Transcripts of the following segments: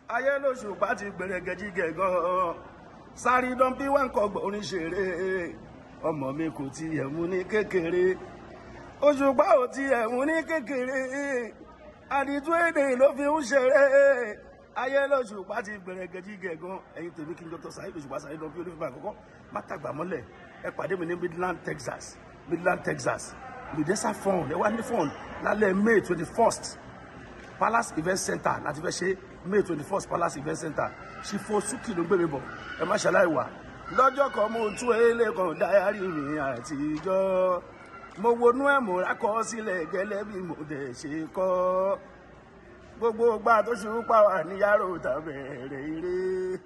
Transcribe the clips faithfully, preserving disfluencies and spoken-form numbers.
ayé lóṣùpá ti gbẹ̀rẹ̀gẹ̀jigẹ̀ gan-an sáré dán bí wọ́n ń kọ́gbọ̀n oníṣeré ọmọ mi kò tiẹ̀ mú ní kékeré Òṣùpá ò tiẹ̀ mú ní kékeré àdìtú èdè ló fi ń ṣeré ayé lóṣùpá ti gbẹ̀rẹ̀gẹ̀jigẹ̀ gan. ẹ̀yin tèmi kí n Doctor Saheed Òṣùpá Saheed dán bí olófin bá àkọ́kọ́ má tàgbà mọ́lẹ̀ ẹ pàdé mi ní Midland Texas Midland Texas Midesa fund ẹ wá ní fund lálẹ́ May twenty first Palace Event Center láti fẹ́ ṣe May twenty first Palace Event Center ṣìfò súkì ló gbé mi bọ̀ ẹ má ṣàlàyé wà lọ́jọ́ kan mo tún elékan dáyàrí mi àtijọ́ mo wọnú ẹ̀ mo rákọ sílẹ̀ gẹ́lẹ́ bí mo dẹ̀ ṣe kọ́ gbogbo ìgbà tó ṣùpá wà ní yàrá òtà bẹ̀rẹ̀ eré.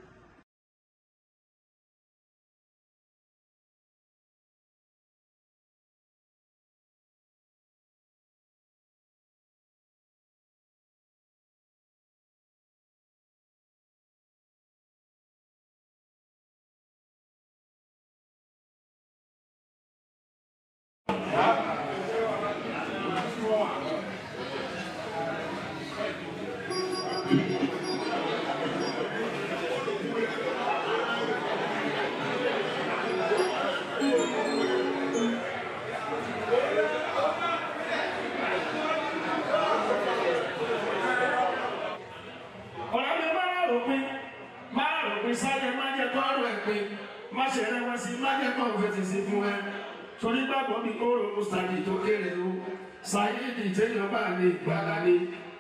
Sáyé má jẹ́ kó ọ̀rọ̀ ẹ̀ pé má ṣe rẹ̀ wá sí má jẹ́ kó ọ̀fẹ́ ti sí fún ẹ torí gbàgbọ́ mi kó rò ó sàdí tó kéré o Saheed téèyàn bá lè gbàlá ni.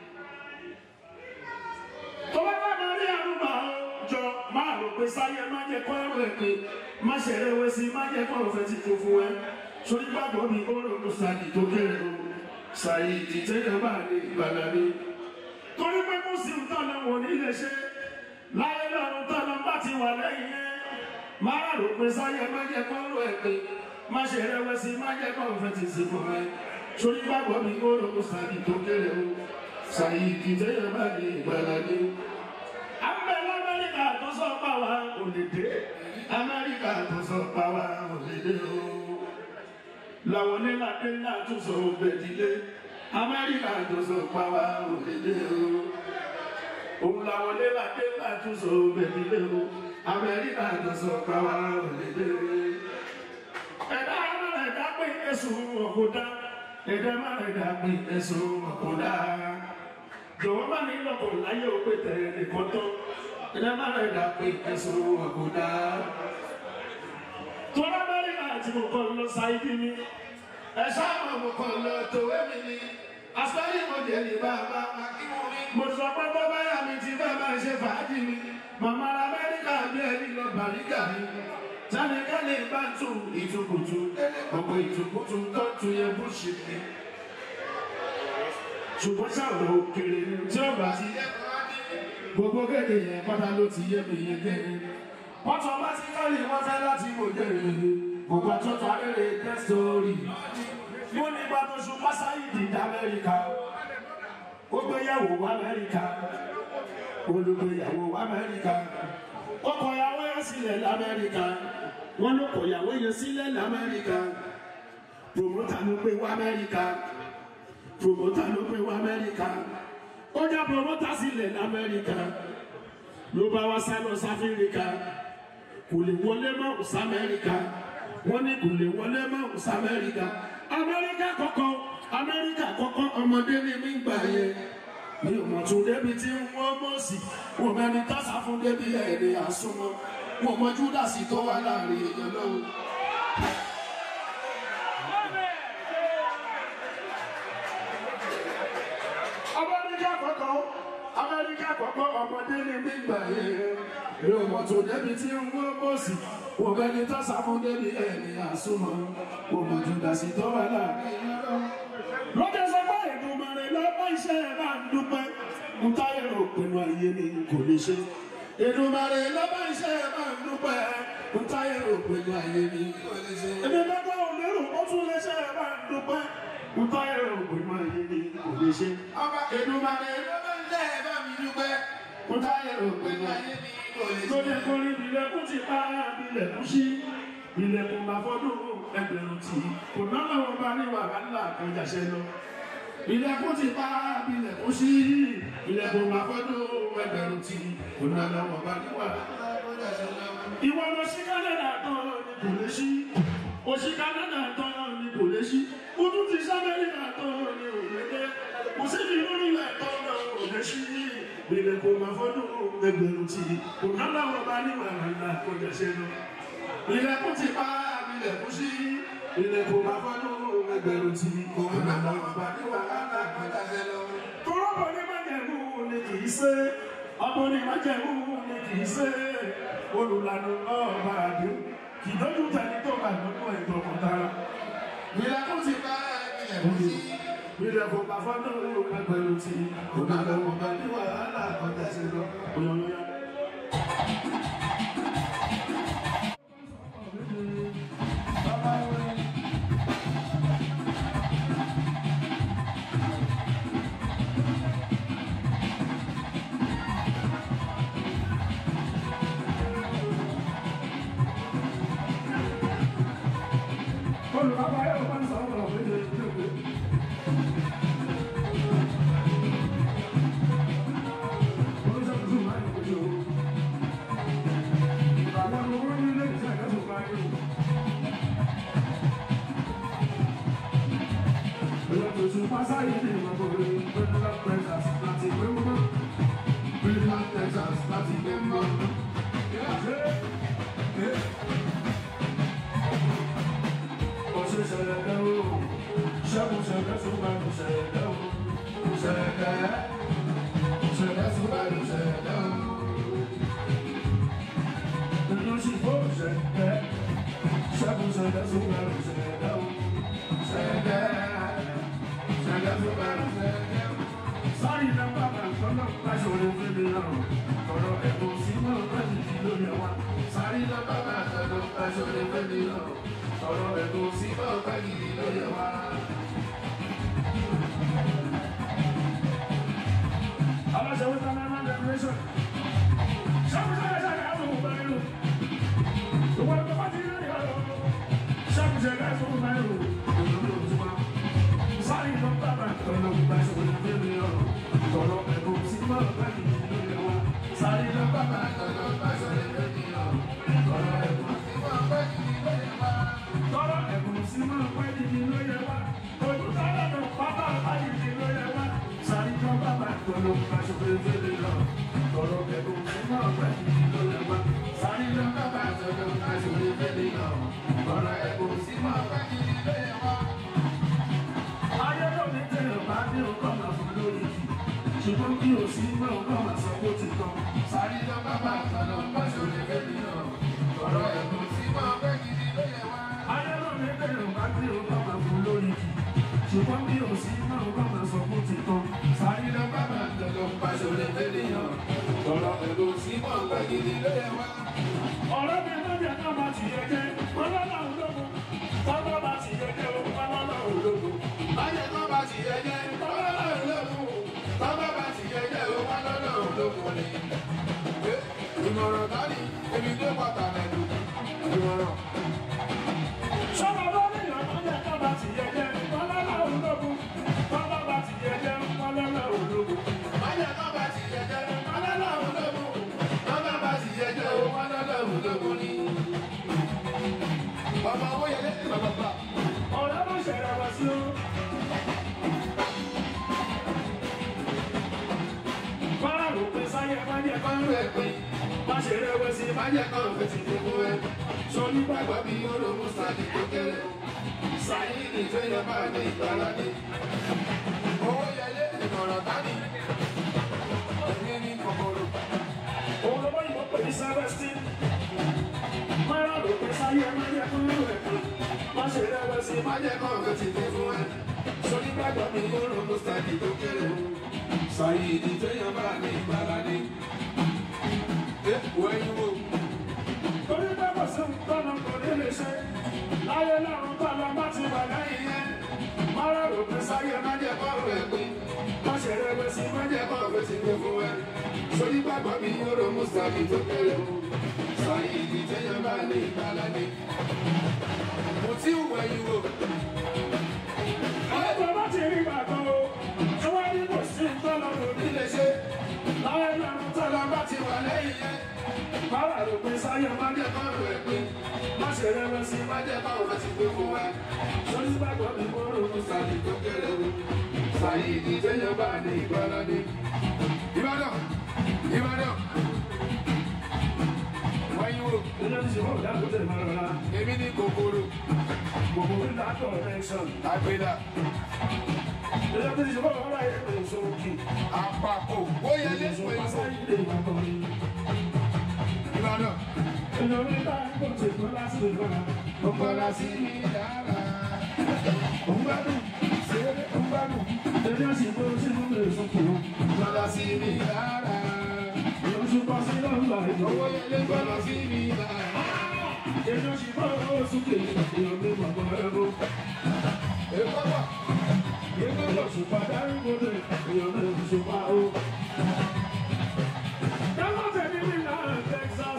tó bá bá máa rí àrùbá ọ jọ máa rò pé sáyé má jẹ́ kó ọ̀rọ̀ ẹ̀ pé má ṣe rẹ̀ wá sí má jẹ́ kó ọ̀fẹ́ ti tó fún ẹ torí gbàgbọ́ mi kó rò ó sàdí tó kéré o Saheed téèyàn bá lè gbàlá ni. torí pé kó sì ń tọ́nà wọ̀ nílé ṣe láyé lọ́run tọ́nà bá ti wà lẹ́yìn yẹn máa rò pé sáyé má jẹ́ kó rò ẹ̀ pé má ṣe rẹ̀wẹ̀sì má jẹ́ kó fẹ́ ti sí fún ẹ torí gbàgbọ́ mi kó rò ó sàdí tó kéré o Saheed téèyàn bá lè gbàlá ni. àmbẹ̀ lamẹ́ríkà tó sọ pa wá ò lè dé Amẹ́ríkà tó sọ pa wá ò lè dé o làwọn onílàdé náà tún sọ bẹ̀dílé Amẹ́ríkà tó sọ pa wá ò lè dé o òun làwọn onílàdé náà tún sọ bẹ̀dílé o Amẹ́ríkà tó sọ pa wá ò lè dé o. ẹ̀dá máa ẹ̀dá pé ẹ̀sùn ọ̀kọ̀dá ẹ̀dá máa ẹ̀dá pé ẹ̀sùn ọ̀kọ̀dá jọ̀wọ́ bá ní lọ́kọ̀ láyé ó pé tẹ̀ nìkan tán ẹ̀dá máa ẹ̀dá pé ẹ̀sùn ọ̀kọ̀dá. tọ́lá Amẹ́ríkà tí mo kọ́ lọ Saheed mi ẹ̀ sáà mo kọ́ lọ tòwé mi ni asọ́rí mo jẹ́ ní bàbá akíwọ́n mi. mo sọ pé bọ́ báyà mi ti fẹ́ máa ṣe fàájì mi màmá Amẹ́ríkà bí ẹni lọ bàríkà mi sani kálí bá tu ìtukùtù ọ̀pọ̀ ìtukùtù tó tu yẹ búṣì mi. ṣùgbọ́n sáwọn òkèrè tí ó bá ti yẹ gbogbo kéde yẹn pátá ló ti yé mi yé kéde. wọ́n tọ́ bá ti kálí wọ́n fẹ́ láti wò jẹ́ rere gbogbo àtúntò abẹ́rẹ́ tẹ́sítórì. mo ní gbàgbọ́ Osupa Saheed ní Amẹ́ríkà ó gbéyàwó wá Amẹ́ríkà olùgbéyàwó wá Amẹ́ríkà ó kọ̀yàwó yẹn sílẹ̀ l'Amẹ́ríkà wọ́n ló kọ̀yàwó yẹn sílẹ̀ l'Amẹ́ríkà promota ló gbé wá Amẹ́ríkà promota ló gbé wá Amẹ́ríkà ó já promota sílẹ̀ l'Amẹ́ríkà ló bá wá sá lọ sáfíríkà kò lè wọlé mọ́ ọ̀sàmẹ́ríkà wọ́n ní kò lè wọlé mọ́ ọ̀sàmẹ́ríkà Amẹ́ríkà kọ́kọ́ Amẹ́ríkà kọ́kọ́ ọmọdé ní mí gbà yẹn mi ò mọ̀ tún débi tí wọ́n mọ̀ sí wọ́n mẹ́ni tásà fún débi ẹ̀rẹ́ àsomọ́ wọ́n mọ̀ Júdásì tó wà láàrin èèyàn lọ́wọ́. Amẹ́ríkà kọ́kọ́ Amẹ́ríkà kọ́kọ́ ọmọdé ní mí gbà yẹn mi ò mọ̀ tún débi tí wọ́n mọ̀ sí wọ́n mẹ́ni tásà fún débi ẹ̀rẹ́ àsomọ́ wọ́n mọ̀ Júdásì tó wà láàrin èèyàn lọ́wọ́. lọ́jọ́ sọ pé Èdùmàrè lọ́pọ̀ iṣẹ́ ẹ̀ bá ń dúpẹ́ ń táyé rò pinnu ayé mi kò lè ṣe. Èdùmàrè lọ́pọ̀ iṣẹ́ ẹ̀ bá ń dúpẹ́ ń táyé rò pinnu ayé mi kò lè ṣe. èmi lọ́gbọ́n ò lérò ó tún lè ṣe ẹ̀ bá ń dúpẹ́ ń táyé rò pinnu ayé mi kò lè ṣe. Èdùmàrè lọ́pọ̀ iṣẹ́ ẹ̀ bá mi dúpẹ́ ń táyé rò pinnu ayé mi kò lè ṣe. lóde kórì ilẹ̀kùn ti pa ilẹ̀kùn sí ilẹ̀kùn àfọ́dún ẹgbẹ̀rún tí kò náà wọn bá ní wàhálà kan jàṣẹ lọ. ilẹ̀kùn ti pa ilẹ̀kùn sí ilẹ̀kùn àfọ́dún ẹgbẹ̀rún tí kò ná lọ́wọ́ bá ní wà. Ìwọ lọ sí Canada tán ni kò lè ṣí. O sí Canada tán ni kò lè ṣí. O tún ti s'Amẹ́ríkà tán ni ò lè dé. Kò sí ní lórí ilẹ̀ tán náà ò lè ṣí. Bílẹ̀ kò máa fọ́dún ẹgbẹ̀rún tí kò ná lọ́wọ́ bá ní wà lálá kò lè ṣe lọ. Bílẹ̀ kò ti pa bílẹ̀ kò sí. Bílẹ̀ kò máa fọ́dún ẹgbẹ̀rún tí kò ná lọ́wọ́ bá ní wà lálá kò lè ṣe lọ. Tọ́lọ́bọ̀ ní májẹ̀mú ni kì í ṣe. Ọmọ ní májẹ̀mú ni kì í ṣe. Olùlànà ọba àdé kì í dójú tẹni tó bá lọ́nà ẹ̀tọ́ kọ̀tara. Bílẹ̀ kò ti pa bílẹ̀ kò sí. Bílẹ̀ kò máa fọ́dún ẹgbẹ̀rún tí kò ná lọ́wọ́ bá ní wà lálá kò lè ṣe lọ. Osupa Saheed ma borí Midland, Texas láti gbé mọ́. Midland, Texas láti gbé mọ́. Ọ̀sẹ̀ ṣẹlẹ̀ o, ṣẹ́gun ṣẹlẹ̀ ṣùgbà ló ṣẹlẹ̀ o. Ṣẹlẹ̀ ṣẹlẹ̀ ṣùgbà ló ṣẹlẹ̀ o. Nínú ṣìfọ́ ṣẹlẹ̀ ṣẹ́gun ṣẹlẹ̀ ṣùgbà ló ṣẹlẹ̀ o. Ṣẹlẹ̀. Sorry, no papa, solo paso de febrero. Todo el mundo no lo lleva. Sorry, no papa, solo paso de febrero. Todo el mundo no lo lleva. Ahora se vuelve a la mano de preso. Somos a la saga de un barrio. Tu cuerpo va a tirar de oro. Somos a la saga de un barrio. Sorry, no papa, solo paso de febrero. Todo el mundo no lo lleva. Sorry, no papa, solo paso de febrero. Todo el mundo no lo lleva. Todo el mundo no lo lleva. Todo el papa, no lo lleva. Sorry, no papa, solo paso de febrero. Todo el mundo no lo lleva. Sorry, no papa, solo paso de febrero. Todo el mundo no lo lleva. Ṣùgbọ́n kí o sí mọ́ ọgbọ́n máa sọ bó ti tán. Sáré lọ bàbá àtàlọ́ pàṣẹ lè fẹ́ mi náà. Ọ̀rọ̀ ẹ̀kọ́ sí mọ́ ọgbẹ́ gidi ló yẹ wá. Ayọ́rọ̀ mi bẹ̀rẹ̀ bá gbé ọgbọ́n máa fún lórí kì. Ṣùgbọ́n kí o sí mọ́ ọgbọ́n máa sọ bó ti tán. Sáré lọ bàbá àtàlọ́ pàṣẹ lè fẹ́ mi náà. Ọ̀rọ̀ ẹ̀kọ́ sí mọ́ ọgbẹ́ gidi ló yẹ wá. Ọ̀rọ̀ mi ló jẹ́ náà máa ti yẹ jẹ́. Ọlọ́lá ológun. Tọ́gbọ́n máa ti yẹ jẹ́ ọlọ́lá ológun. Báyẹ̀ náà máa ti yẹ jẹ́ ọlọ́lá ológun. Tọ́gbọ́n bá ti yẹ jẹ́ ọlọ́lá ológun ni. Ìmọ̀ràn dání, èmi dé pàtàkì ẹ̀dùn. Ìmọ̀ràn. Sọ́wọ́n bá ní ìrànlọ́jẹ́ tó bá ti yẹ jẹ́ ọlọ́lá ológun. Tọ́gbọ́n bá ti yẹ jẹ́ ọlọ́lá ológun. Báyẹ̀ náà bá ti yẹ jẹ́ ọlọ́lá ológun. Tọ́gbọ́n bá ti yẹ jẹ́ ọlọ́lá ológun ni. Bàbá owó yẹlé ti bàbá bá. Ọ̀rẹ́ ló ṣẹlẹ̀ wá sí o. Bára ló pé sáyẹ má jẹ́ kán rẹ̀ pé. Má ṣe rẹ̀wẹ̀sì má jẹ́ kán fèsì gbogbo ẹ̀. Sọ nígbàgbọ́ bí olóhùn sáàdì tó kéré. Saheed tó yẹ bá ní ìgbàlódé. Owó yẹlé ìmọ̀ràn dání. Èmi ní kòkòrò. Òun ló bá yìnbọn pè ní sẹ́fẹ̀sì. Bára ló pé sáyẹ má jẹ́ kán rẹ̀ pé. Má ṣe rẹ̀wẹ̀sì má jẹ́ kán fèsì gbogbo ẹ̀. Sọ nígbàgbọ́ bí olóhùn sáàdì tó kéré. Saheed tó yẹ bá ní ìgbàlódé. Ẹ wọ́n yín wò. Torí pé kò sí nǹkan kò ní lè ṣe. Láyé lọ́run tó lọ bá ti wà lẹ́yìn yẹn. Mọ́rọ̀ rò pé sáyé má jẹ́ kọ́ rẹ̀ pé. Má ṣe rẹ̀wẹ̀sì má jẹ́ kọ́ fèsì gbogbo ẹ̀. Sọ nígbàgbọ́ bí olóhùn sáàdì tó kéré. Saheed tó yẹ bá ní ìgbàlódé. Mo ti wù ẹ̀yìn wò. Ọ̀pọ̀ bá ti rí bàtọ́ o. Ṣé wọ́n ní kò sí nǹkan kò ní lè ṣe. Láyé lọ́run tó Ọlọ́ba ti wà lẹ́yìn yẹn. Báwa rò pé sáyé má jẹ́ kọ́ ọ̀rọ̀ ẹ̀ pé. Má ṣe rẹ́wẹ́sì má jẹ́ káwọn fẹ́ ti gbé fún wa. Sọ́ni gbàgbọ́ mi kó ronú sàdí tó kéré o. Saheed ìjẹyàn bá ní ìgbàlódé. Ìbàdàn, Ìbàdàn. Wáyé wo? Ilé ti ṣe wọ́n ìdá tó tẹ̀lé máa rọra. Èmi ní kòkòrò. Kòkòrò ńlá tó connection. Àgbèdà. Ilé ti ṣe wọ́n wọ́n láyé pé sókè. Àpapọ̀ ó yẹ lẹ́sùn Osupa èso. Saheed ìbàdàn ni. Ìbàdàn. Èèyàn mi bá ń gbọ́ tètè lásìkò ìgbàlá. Ó kọ́lá sí mi dára. Òun gbádùn, ṣeré òun gbádùn. Èèyàn sì tó sínú lè sókè o. Kọ́lá sí mi dára. Osupa Saheed lọ́la ìjọ. Owó yẹ lé kọ́lá sí mi dára. Èèyàn sì bá owó sókè. Èèyàn mi bàbá ẹ̀rọ. Èkó wà. Èkó wà. Osupa dárúkọ lè. Èèyàn mi Osupa o. Dáwọ́ tẹ̀lé mi náà Texas.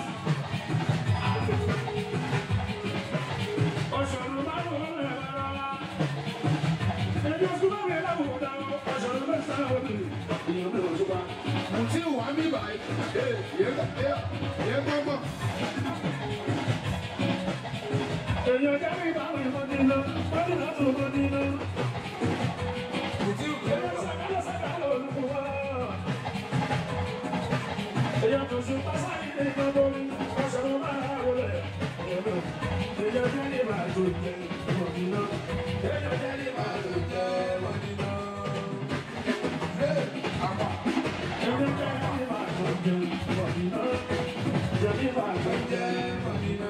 Ọ̀ṣọ́run máa ń wọlé rárá. Èdè Osupa mi láwùjọ dáwọ́. Ọ̀ṣọ́run mẹ́sàn-án òbí. Èèyàn mi Osupa. Mo ti wà mí báyìí. Ee, yẹ yẹ yẹ gbọ́gbọ́. Èèyàn jẹ́ mi báwọn ìmọ̀ nínú. Wọ́n ní láti ògbó nínú. Mo ti wù Èèyàn ú. sàkálẹ̀ sàkálẹ̀ olùkọ́ wa. Èèyàn tó sùn pásá ilé ìgbà borí. Ọ̀ṣọ́run máa wọlé. Èèyàn jẹ́ ní ìbà tó jẹ ìmọ̀ nínú. Èèyàn jẹ́ ní màá ló jẹ́ mọ́ nínú. Ee, àpà. Èèyàn jẹ́ ní ìbà tó jẹ ìmọ̀ nínú. Jẹ́ ní ìbà tó jẹ. Jẹ́ mọ́ nínú.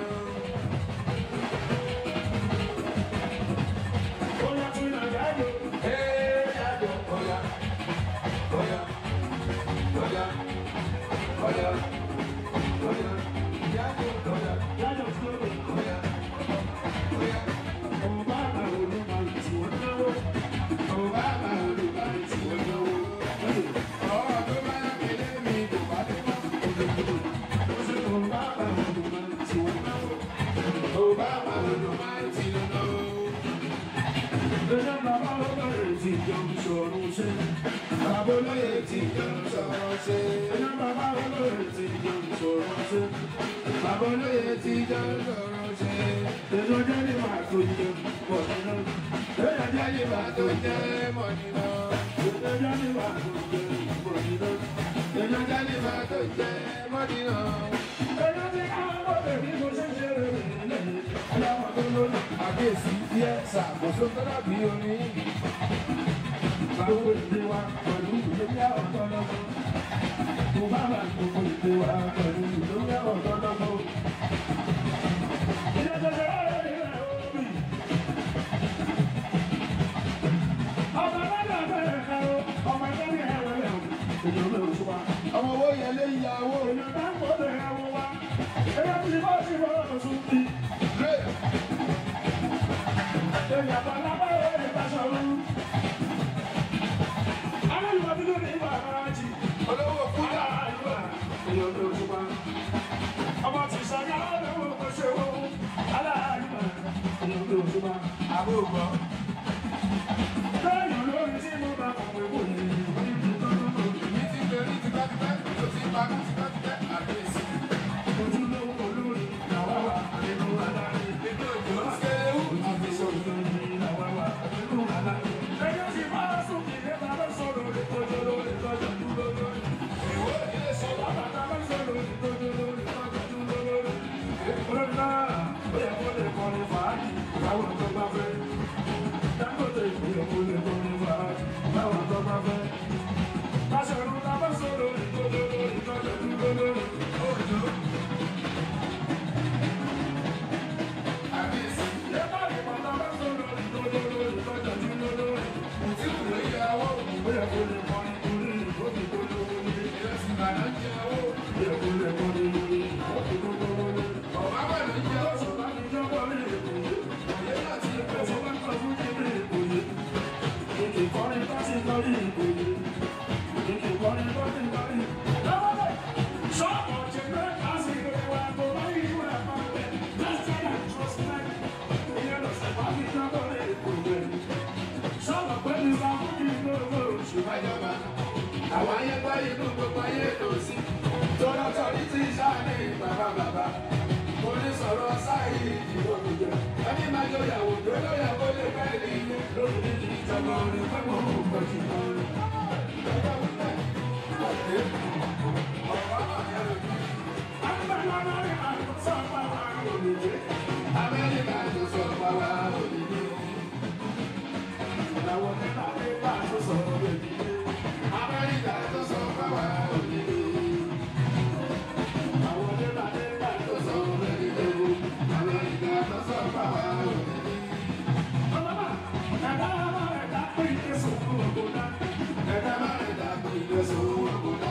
Bóyá tún náà jáde. Ee, yàgò. Ọ̀yà. Ọ̀yà. Ọ̀yà. Ọ̀yà. Ọ̀yà. Yàgò. Ọ̀yà. Jáde sókè. Ọ̀yà. Ọ̀yà. Ọba àwọn olùmọ̀ tí wọ́n náwó. Ọba àmà olùbá ti wọ́n náwó. Ọ̀ọ́ tó bá yà kéde mi kò bá dé mọ́. Ọba àwọn olùmọ̀ tí wọ́n náwó. Ọba àmà olùbá ti wọ́n náwó. Èèyàn bàbá olóyè ti jẹun sọ̀rọ̀ ṣe. Bàbá olóyè ti jẹun sọ̀rọ̀ ṣe. Èèyàn bàbá olóyè ti jẹun sọ̀rọ̀ ṣe. Bàbá olóyè ti jẹun sọ̀rọ̀ ṣe. Èèyàn jẹ́ ní màá tó jẹun pọ̀ nínú. Èèyàn jẹ́ ní màá tó Tó jẹun. jẹ́ mọ́ nínú. Èèyàn jẹ́ ní màá tó jẹun pọ̀ nínú. Èèyàn jẹ́ ní bá tó jẹ́ mọ́ nínú. Èèyàn ti ká ọ̀rẹ́ mi kò ṣe ṣe rẹ̀ nílẹ̀. Aláwọ̀ tó lónìí. Àbíyèsí díẹ̀ ṣàkóso tó dàbí orin. Gbogbo ìdè wa pẹ̀lú ìdókòwò ọ̀tọ̀lọ́gbọ̀. Mo bá bá gbogbo ìdè wa pẹ̀lú ìdókòwò ọ̀tọ̀lọ́gbọ̀. Ilé jẹjẹrẹ rẹ̀ ilẹ̀ omi. Ọmọ bàbá bẹ̀rẹ̀ ká o, ọmọ ẹgbẹ́ ẹ̀rọ rẹ̀ o. Èèyàn lè oṣù wa. Ọmọ owó yẹn lé ìyàwó. Èèyàn bá ń gbọ́dọ̀ ẹ̀rọ wa. Èèyàn ti bọ́ sí bọ́ oṣù tí. Èèyàn bá lábá rẹ̀ ìbáṣọ̀rọ̀. Aláìwọ̀ bí lórí ìwà àrájì. Olówó kúdà. Èèyàn lè oṣù wa. Ọmọ ti ṣàgá lọ́wọ́ kò ṣe wo. Aláìwọ̀ èèyàn lè oṣù wa. Àbúrò. Lẹ́yìn lórí tí mo bá kọ̀ pé kò ní ìlú Mi ti bẹ̀rẹ̀ tipátipá. Tó ti pa mí tipátipá. Àbíyèsí. ojúlówó olórí làwa wà nínú aláàrẹ. Nínú ìjọ ń ṣe é wù. Àbísọ̀ ìjọyìn làwa wà nínú aláàrẹ. Ẹjọ́ sì máa sùn kí ilé ta bá sọ̀rọ̀ lórí tọ́jọ́ lórí tọ́jọ́ dúró lórí. Ìwé ilé sọ̀rọ̀. Bàbá bá sọ̀rọ̀ lórí tọ́jọ́ lórí tọ́jọ́ dúró lórí. Olórí náà ó yẹ kó lè kọrin fàájì láwọn tó bá fẹ́. Dangote ó yẹ kó lè kọrin fàájì láwọn tó bá fẹ́. Aṣọ̀run ta bá sọ̀rọ̀ lórí tọ́jọ́ lórí tọ́jọ́ dúró lórí. Òjò. Àbíyèsí. Yẹ́pà ìpàdé bá sọ̀rọ̀ lórí tọ́jọ́ lórí tọ́jọ́ dúró lórí. Mo ti wù ú ìyàwó. Ó yẹ kó lè kọrin torí ìgbóni tó lówó ní. Ìrẹsì Ìbàdàn jẹ́wó. Ó yẹ kó lè kọrin lórí ìgbóni tó lówó ní. Ọ̀wá Ìbàdàn jẹ́wó. Ọ̀ṣọ́ bá mi jọ́ kọrin èkó yé. Òye náà ti pẹ́ Ọ̀ṣọ́ bá ń kọ fún kíkiri èkó yé. Kìkì kọrin bá ti kọrí èkó yé. Kìkì kọrin bá ti kọrí. Lọ́wọ́lẹ̀ ṣọ́ọ̀bù ọ̀jẹ̀gbẹ́ kásìkò ìwà tó bá yí ìwà àpapẹ̀. Lẹ́sẹ̀ náà trust me. Ìyẹn lọ̀sẹ̀ bá mi jọ́ kọrin èkó yé. Ṣọ́ọ̀bù pẹ̀lú ìbámu kí n lóòrò. Ìbájọba. Àwọn ayé gbáyé inú gbogbo ayé lò sí. ní máa jọ ìyàwó tó lọ́yàwó lè fẹ́ rí lórí ìjọba rẹ̀ fẹ́ mọ́ òkú ọ̀jì kan. Amẹ́ríkà tó sọ pàwá òdìdí. Ìyàwó nípa nípa tó sọ òdìdí. Amẹ́ríkà tó sọ pàwá òdìdí. Àwọn nípa nípa tó sọ òdìdí. Amẹ́ríkà tó sọ pàwá òdìdí. Ọlọ́mọ ẹ̀dá máa ẹ̀dá pé ìdẹ́sùn fún ọ̀gbọ̀dá. Ẹ̀dá máa ẹ̀dá pé ìdẹ́sùn fún ọ̀gbọ̀dá.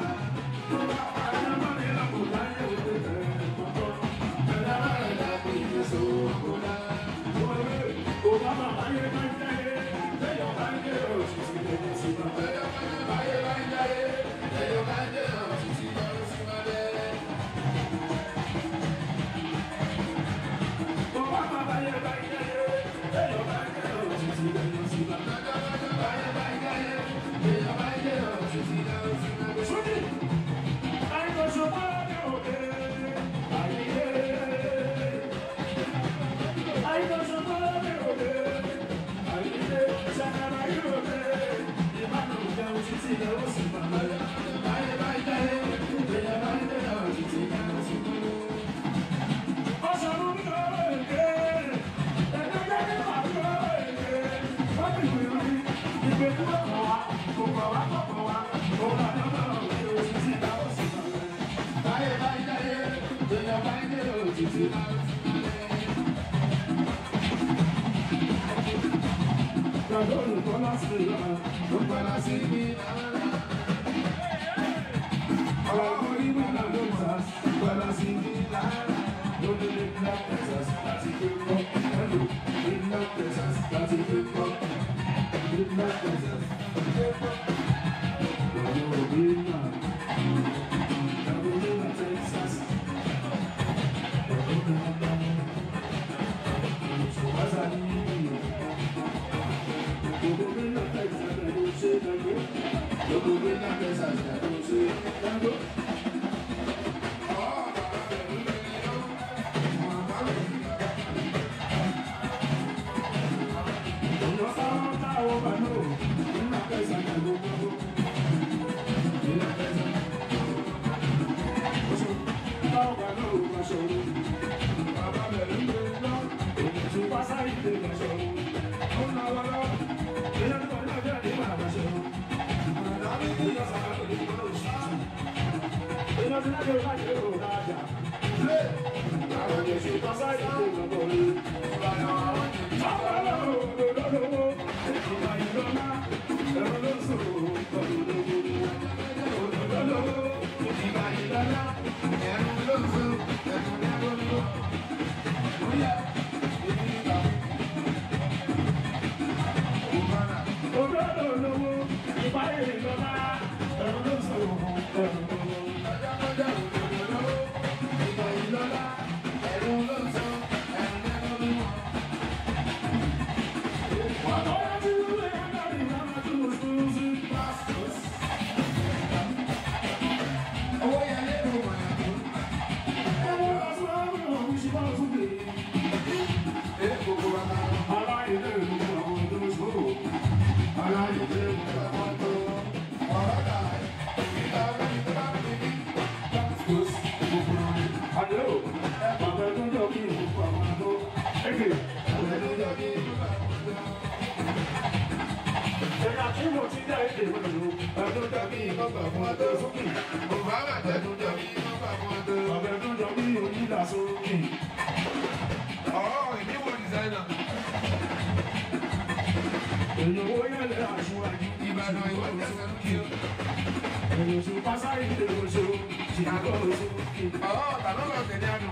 Osupa Saheed oṣù Chicago oṣù. Ọ̀ tàbí ọ̀rọ̀ tẹ̀lé àná.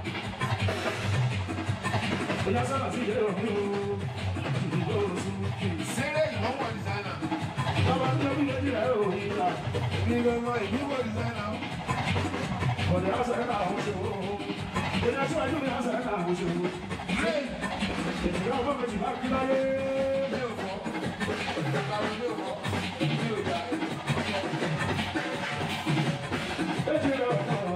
Oya sábà sí ìdílé òní o. Chicago oṣù. Sẹ́rẹ̀ ìwọ́n wọ̀ dìsáínà. Bàbá tó bí lójú rẹ̀ ò ní ìlà. Ní gbogbo ìbí wọ̀ dìsáínà. Ọ̀dẹ̀ ọ̀sẹ̀ náà àwọn ṣòwò. Oya síwájú mi ọ̀sẹ̀ náà àwọn ṣòwò. Ènìyàn ọgbọ́n méjì bá kí láyé. Mi ò fọ́. Ìjọba mi ò fọ́. Mi ò jà. Èjì rẹ̀ ọ̀pọ̀.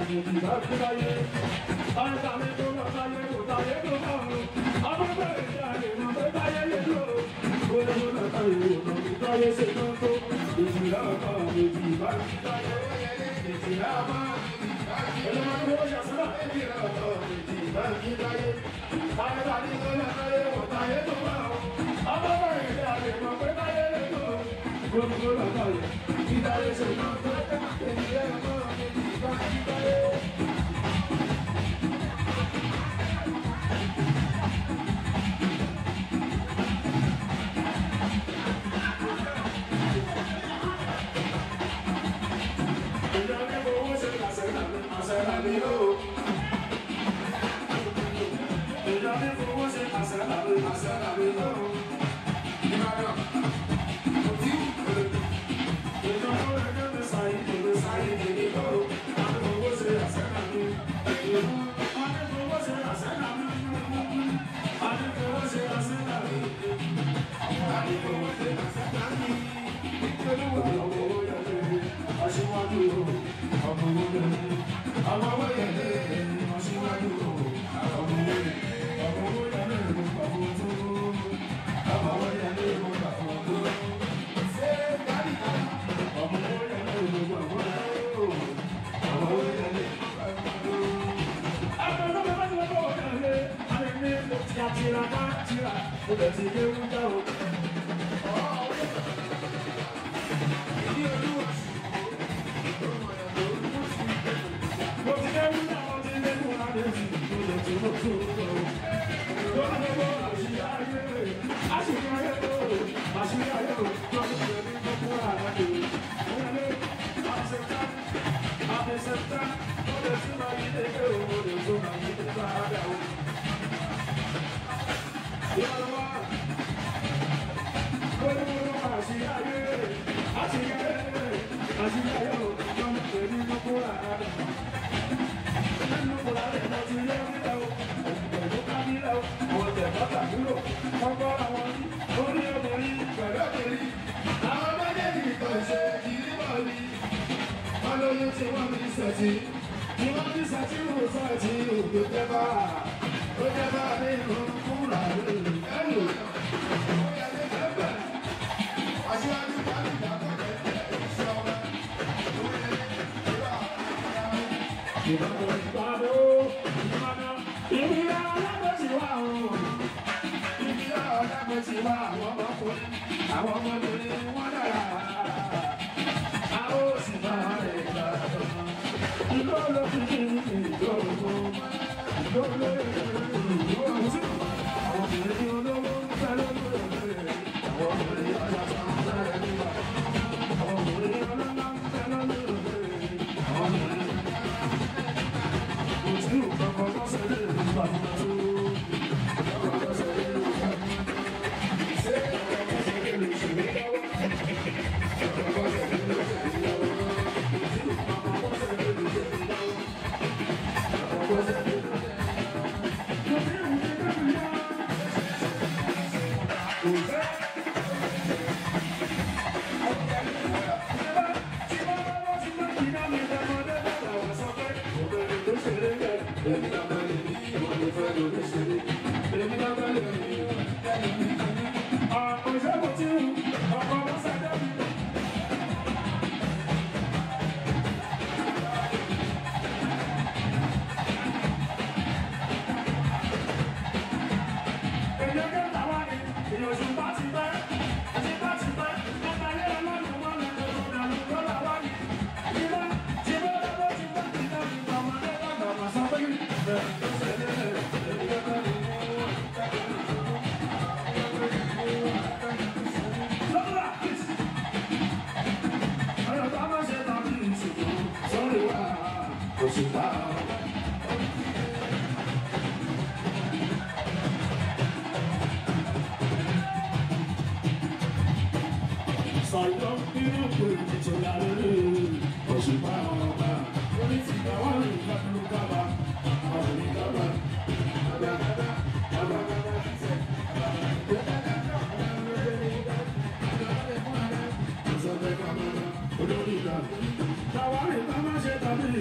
Now I remember that I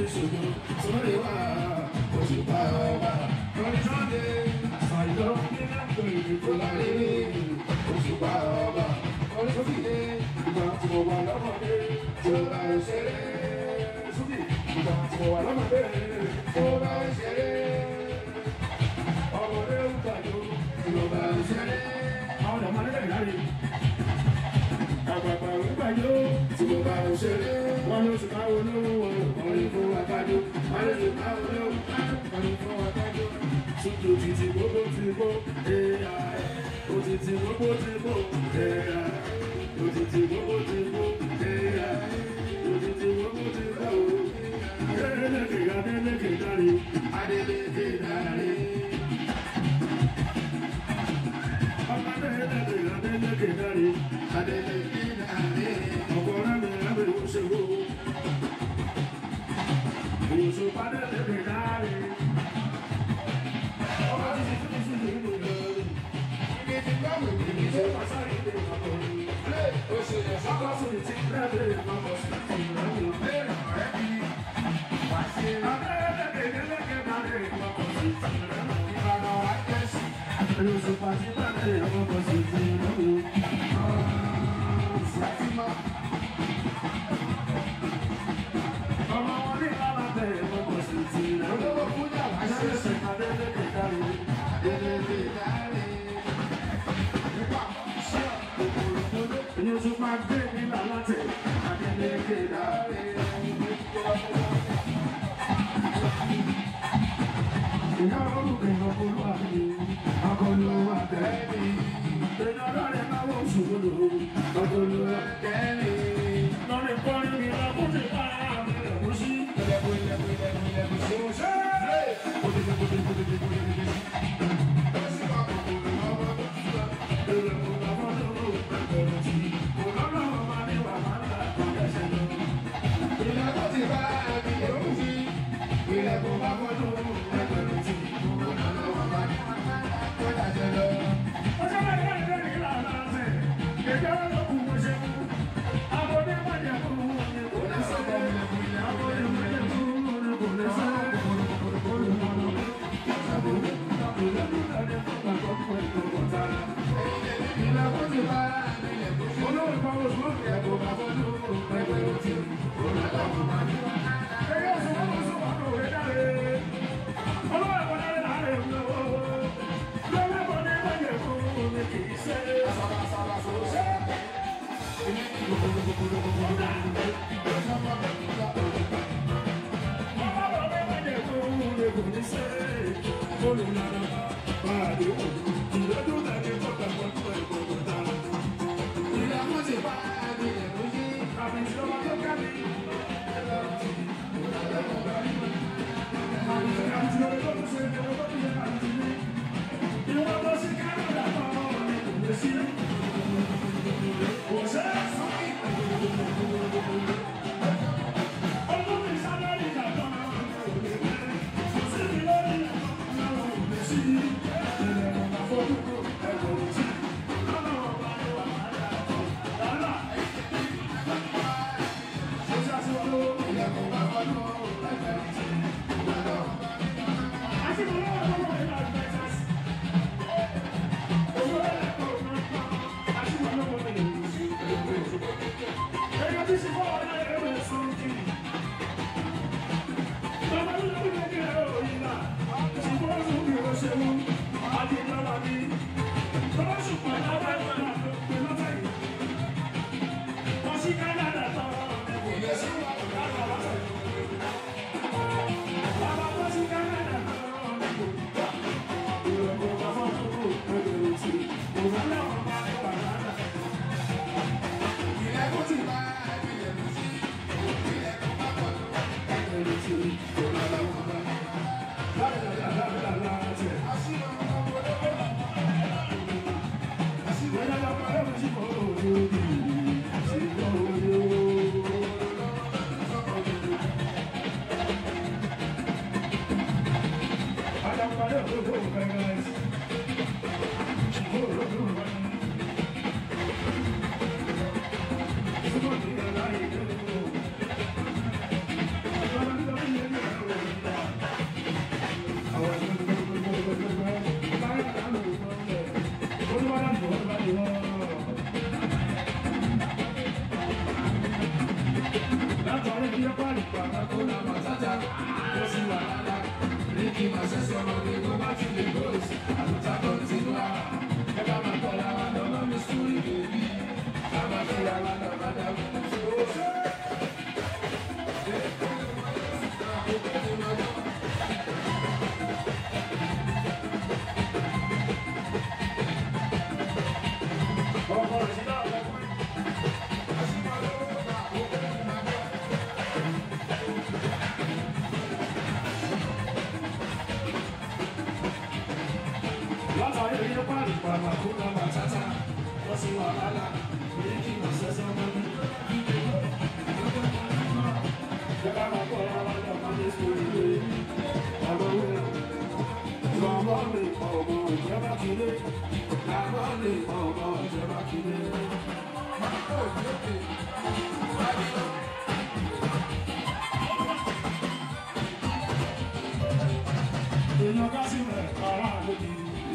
sórí wa Òṣùpá ọba lọ́jọ́dé àṣàyọ̀ nílẹ̀ pẹ̀lú tó lárí Òṣùpá ọba olùsókè ìgbà tí mo wà lọ́mọdé tí ó bá ń ṣeré sókè ìgbà tí mo wà lọ́mọdé tí ó bá ń ṣeré ọmọdé ń gbàdó tí ó bá ń ṣeré àwọn ọmọ nílẹ̀ ìyáre àgbàgbà ń gbàdó tí ó bá ń ṣeré wọn ló ti máa wọlé wọn ọ̀rẹ́ fún àgbàdo wọn ló ti máa wọlé wọn ọ̀rẹ́ fún àgbàdo tuntun títí gbogbo ti gbó ẹ̀yà òtítì gbogbo ti gbó ẹ̀yà òtítì gbogbo ti gbó ẹ̀yà òtítì gbogbo ti gbó adeleke adeleke dari adeleke dari ọba adeleke adeleke dari adeleke dari ọkọọrẹ mi ẹbí òṣèlú Òṣùpá adeleke dari ọba títí títí títí ìlú ìlọrin ìdí ti gbàgbé ìdí tó pàṣẹ ìdí ìlọrin òṣèlú ṣàkóso ti gbàgbé ìlọrin sí ìlọrin bẹ́ẹ̀ ọ̀rẹ́ mi wá sí adeleke adeleke dari ìlọrin sí ìlọrin ìbàdàn wá jẹ́sí Òṣùpá ti gbàgbé ìlọrin sí ìlọrin Fatima ọmọ wọn ní alábẹ ìlọrin sí ìlọrin olówó fújà wá ṣẹṣẹ adeleke dari adeleke dari ni o tún máa gbé nílà láti adeleke dari ìyá olùkẹ́ ọkọlùwà mi ọkọlùwà tẹ́lẹ̀ ìjọba rẹ̀ máa wọ́n ṣòro ọkọlùwà tẹ́lẹ̀ lọ́rẹ̀ kọrin mi lọ́kùnrin bá àmì ẹ̀kú sí ilẹ̀kùn ilẹ̀kùn ilẹ̀kùn ilẹ̀kùn sí òṣè tata, ó sì wà lálá. Ricky máa ṣẹ̀ṣẹ̀ ọmọdé tó bá ti lè gbòòsì. Àlùtà kọ́ńtínúà, ẹ bá máa kọ́ ra wa lọ́mọ mi sórí bèbí. Ká máa fi ra wa lọ́mọ dàbí ṣòwò. Látàrí ilé pàdé pàmò kó lọ bà tátà, wọ́n sì wà lálá, èyí kì í ṣẹ̀ṣẹ̀ ọmọ mi. Ìjọba máa kọ́ ra wa lọ máa ń sọ ìwé ọmọ wẹ̀. Ìjọba lè pa ọmọ ìjọba kìlé, ìjọba lè pa ọmọ ìjọba kìlé. Èèyàn ká sí rẹ̀ ara àgbègbè.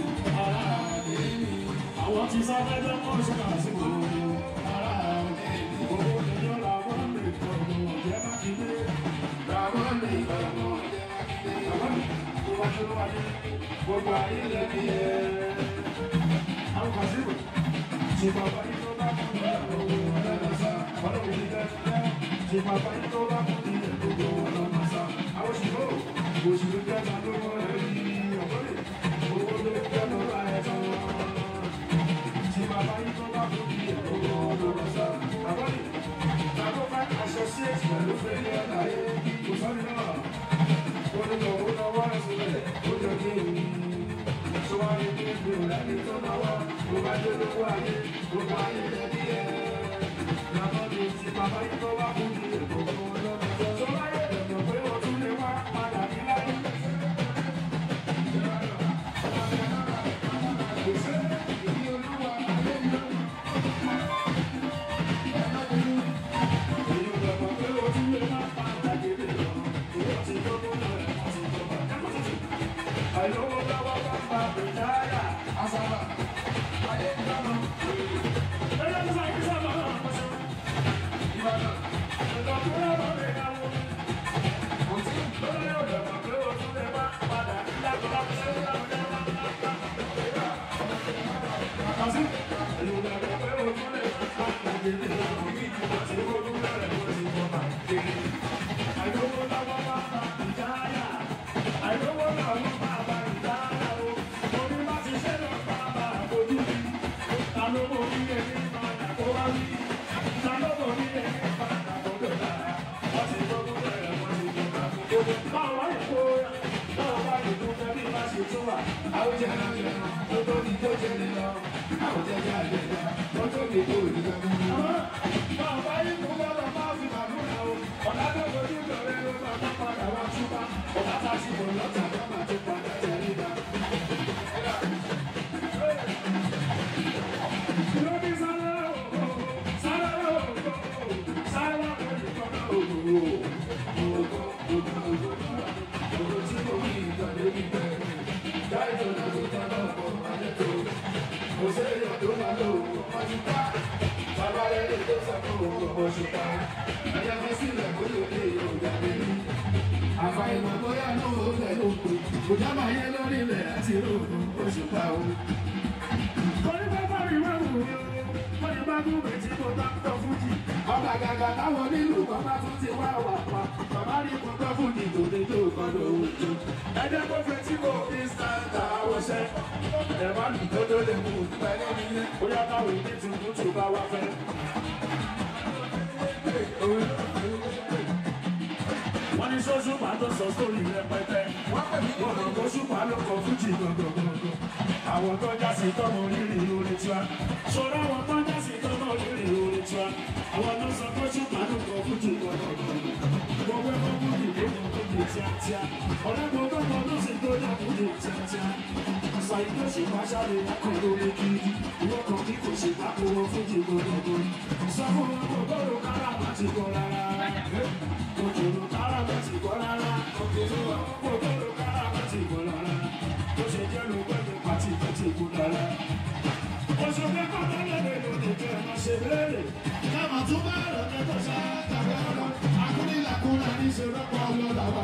Àwọn tí sáré jẹ́ kọ́ ṣọ́kà sí gbogbo ara gbogbo ìjọ làwọn lè tọ̀gbọ̀ ọ̀jẹ́ bá kí lé làwọn lè tọ̀gbọ̀ ọ̀jẹ́ bá kí lé àwọn tó wá tó wá dé gbogbo ayé lẹ́ni ẹ̀. Àwọn kan sí rò tí bàbá yìí tó bá kú ní gbogbo ọlọ́mọsá ọlọ́run ní jẹ́ tí bàbá yìí tó bá kú ní gbogbo ọlọ́mọsá. Àwọn òṣìṣẹ́ òṣìṣẹ́ kẹta ló wọ́n rí ọ̀gbọ́n owó ló jẹ́ lọ́la ẹ̀ tán. Tí bàbá yìí tó bá kú ní gbogbo ọlọ́mọsá. Àbọ̀lì tàbí fẹ́ associate pẹ̀lú fẹ́lẹ́ láyé kò sọ́ni náà. Ó ní lọ ó lọ wá sílẹ̀ ó jẹ́ kí n tó wá ní kí n gbé lẹ́ni tó náà wá. Mo bá dé lówó ayé gbogbo ayé lẹ́bí ẹ̀. Làbọ̀lì tí bàbá yìí tó bá kú ní gbogbo ọlọ́mọsá. Tó láyé ẹ̀dọ̀ pé wọ́n tún lè wá padà ní láyé. I know what I want to find. Asaba, I ain't gonna. I don't like this. I'm not. You are not. I don't know what they are. What's it? Don't you know that I'm going to the back? But I'm not going to say that. Because it, you know that I'm going to the back. I'm going to the back. I don't know what I want to find. I don't want to find. Àwọn jẹ́ náà jẹ́ náà, ó tó ní tó jẹ́ ní lọ. Àwọn jẹ́ jẹ́ àjẹ́ náà, ó tó ní tó ní lọ. Àmọ́ bàbá yìí kò gbọ́dọ̀ máa fi màdúrà o. Ọ̀dà tó fojú lọ́rẹ́ ló máa bá padà wá túbá. Ọ̀dà tá a ti bọ̀ lọ́tà bá máa tó padà jẹ́ nígbà. Lórí sáré òkò, sáré òkò, sáré òkò òkò òkò òkò òkò tí mo rí ìtọ́lé mi bẹ́ẹ̀. Dáìjọ́ náà ló tẹ́ náà pọ̀ àjẹ́tò. Kò séèyàn tó máa lò ó ti pa. Bàbá rẹ̀ lè tó sọ fún òun ọmọ ṣùpá. Ẹyẹ fi sílẹ̀ kó lè lè òjà bèbí. Àfàìmọ̀ bóyá náà ó lẹ̀ ló pè. Kò dábàá yẹ lórí ilẹ̀ àti rògùn òṣùpá o. Orí pápá rí wẹ́wù mi o. Wọ́n ní bá gún mi tí mo bá ń tọ́ fújì. Ọba gàgà táwọn onílù kan bá tún ti wá wà pa. Bàbá rí kan tọ́ fújì tó dé tó kan lòun tó. Ẹjẹ́ kó fẹ́ tí kò fi sáńtà àwọ̀ṣẹ́. Ẹ̀bá mi tó tó lè mú pẹ̀lú mi yẹn. Bóyá táwọn ìdí tuntun tó bá wá fẹ́. Wọ́n ní sọ́sùpá tó sọ sórí rẹpẹtẹ. Wọ́n kàn kó ṣùpá ló kọ fújì gbọ̀ngbọ̀ngbọ̀. Àwọn tó já sí tọ́mọ rírì orí tiwa. Ṣọ́ra àwọn tó já sí tọ́mọ rírì orí tiwa. Àwọn tó sọ pé ṣùpá ló kọ fújì gbọ̀ngbọ̀ngbọ̀. Gbogbo ẹ̀kọ́ fújì tó kọ fújì tíátíá. Ọ̀rẹ́ gbogbo ẹ̀kọ́ tó sì tó dá fújì tíátíá. Ṣàyí tó ṣe bá ṣáré lákàn lórí kiri. Ìwọ kan kí kò ṣe bá kó wọ fújì gbọ̀ngbọ̀ngbọ̀. Sọ fún wọn kò gbọ́dọ̀ kára má ti kọ́ rárá. Òjòrò kára má ti kọ́ rárá. Òjòrò kò gbọ́dọ̀ kára má ti kọ́ rárá. Ó ṣe jẹ́ ló gbẹ́gbẹ́ pàtì tó ti kú dára. Oṣù kẹ́kọ̀ọ́ tó lẹ́lẹ̀ ló lè jẹ́ ọmọ ṣe léèrè. Káàmà tún bá ẹ̀rọ kẹ́kọ̀ọ́ ṣáá tàbí ọ̀rọ̀. Akúnilàkúnlá ní ṣe rọ́pọ̀ ọlọ́dà wà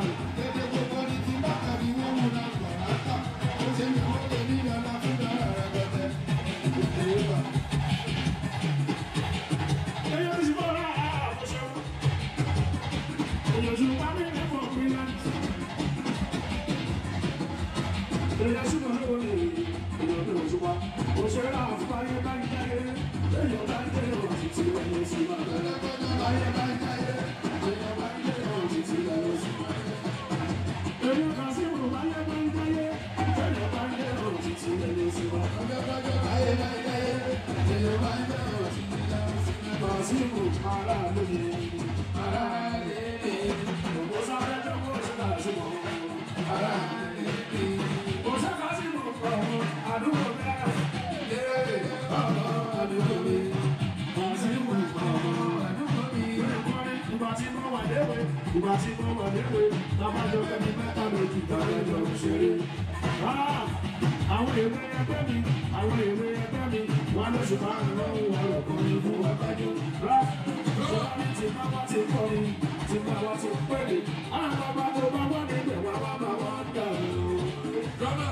èèyàn ṣùgbọ́n ló wọlé èèyàn tó Òṣùpá òṣèré náà fún ayé bá ń jáde èèyàn bá ń jáde òsì tí ẹni sì máa bẹ̀rẹ̀ ayé bá ń jáde èèyàn bá ń jáde òsì tí ẹni sì máa bẹ̀rẹ̀ èèyàn kan sí ìwò ayé bá ń jáde èèyàn bá ń jáde òsì tí ẹni sì máa bẹ̀rẹ̀ ayé bá ń jáde èèyàn bá ń jáde òsì tí ẹni sì máa bẹ̀rẹ̀ kan sí ìwò ara lóye ara lè lè òwò sáré tó kó ṣe kà sí mọ́ ara lè lè. Àdúgbò bẹ́ẹ̀ ọmọ àdúgbò mi, àṣìwò ọmọ àdúgbò mi. Ìgbà tí mo wà léwe, ìgbà tí mo wà léwe, lábàjọ kẹ́mi mẹ́ta méjì tọ́lẹ́jọ òṣèré. Àwọn èwe ẹgbẹ́ mi, àwọn èwe ẹgbẹ́ mi, wọ́n lóṣù márùn-ún lọ́wọ́ ọ̀rọ̀ kan ní fún ọ̀gájú. Ṣọlá ní ti bá wá ti kọ́ ni, ti bá wá ti pèlè. Àwọn bàbá tó bá wà níbẹ̀ wá wá bá wọ́n dà ó.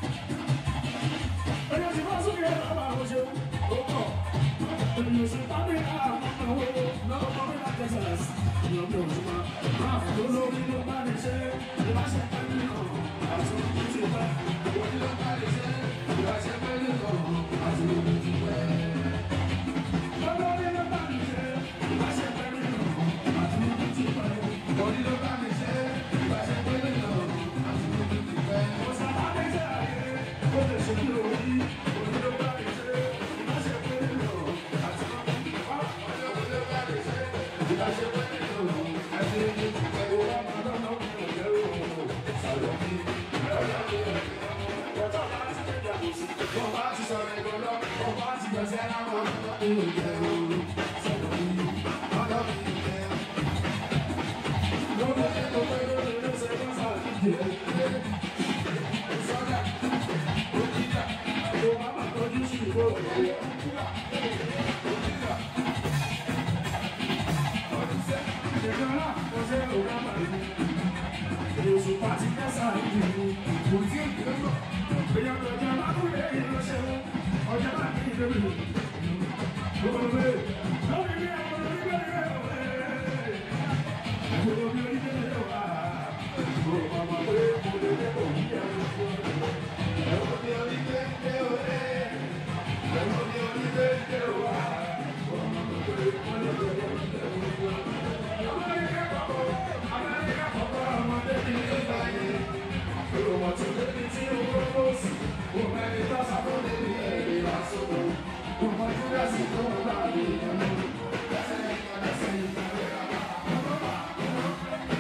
Osupa Saheed kò tí ì gbé lọ. Èèyàn tó jẹ́ lákùnrin èyí ló ṣe wọ́n. Ọjà náà kì í débi lò. Lórí bí lórí bí àwọn onígbèrè rẹ̀. Lórí bí onígbèrè rẹ̀ wá. Mo máa ma pé mo lè dé òbí ẹ̀ lóko. Lórí bí onígbèrè rẹ̀ wá. Lórí bí onígbèrè rẹ̀ wá. Mo máa ma pé mo lè dé òbí ẹ̀ lóko. Wọ́n ti lé ní tí owó ló sì, wọ́n mẹ́rin tó sàkóde ní ẹ̀rí lásòkò. Wọ́n mọ Júdásì tó ń bá mi ẹ̀mú. Lẹ́sẹ̀ ìgbà lẹ́sẹ̀ ìgbà lẹ́yìn àbá.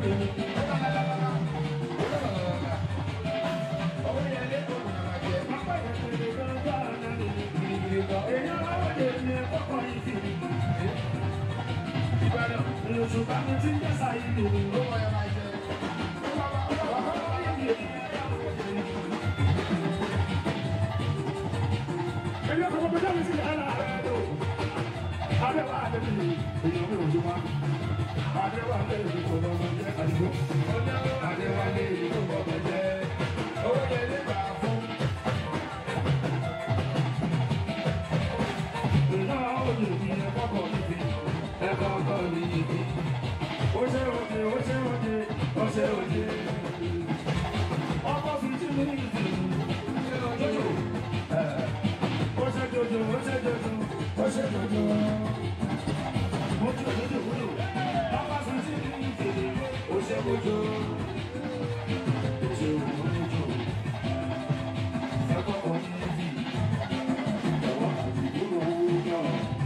Osupa Saheed o. Ẹni ọkọ̀ gbogbo jáde sí ìyára rẹ̀ lò. Adéwà Adébíyì, èèyàn mi ò jó wá. Adéwà Adébíyì kò gbọmọ jẹ́ àdìgbò. Adéwà Adébíyì kò gbọmọ jẹ́. Owó yẹn lè gbà fún. Ìyá òjò mi ẹ̀kọ́ kọ̀ níbi. Ẹ̀kọ́ kọ̀ níbi. Oṣé òjè, oṣé òjè, oṣé òjè. Ọkọ̀ fi jí mi ní ìdí. Jojo. Oṣé jojo, oṣé jojo, oṣé jojo. Ojo, ojo, ojo. Ọkọ̀ fi jí mi ní ìdí. Oṣé jojo. Oṣé jojo. Ẹ̀kọ́ kọ̀ níbi. Ẹ̀wọ̀n àti ìgbóhùn náà.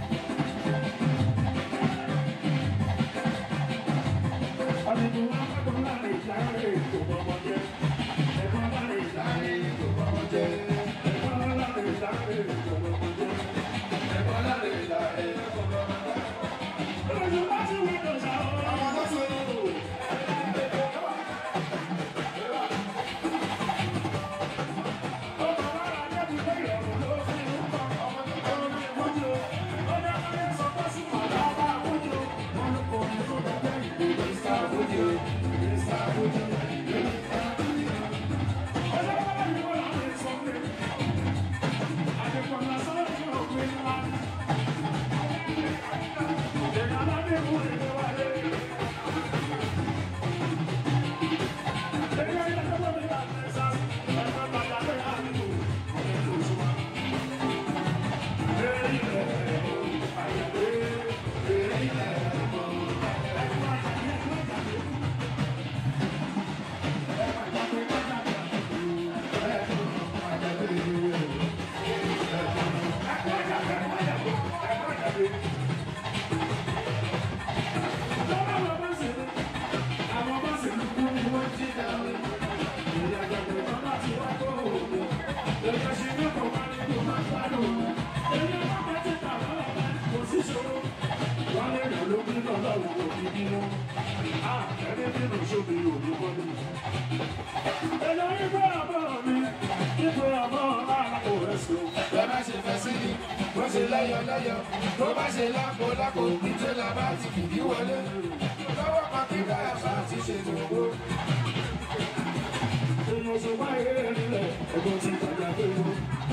Lẹ́yọ̀ lẹ́yọ̀ tó bá ṣe lápò lápò níjẹ́ la bá ti fìdí wọlé lọ́wọ́ kan kí báyà bá ti ṣe gbogbo. Èèyàn Osupa eré nílẹ̀ ẹ̀gbọ́n ti gbàgbà pé wọ́n.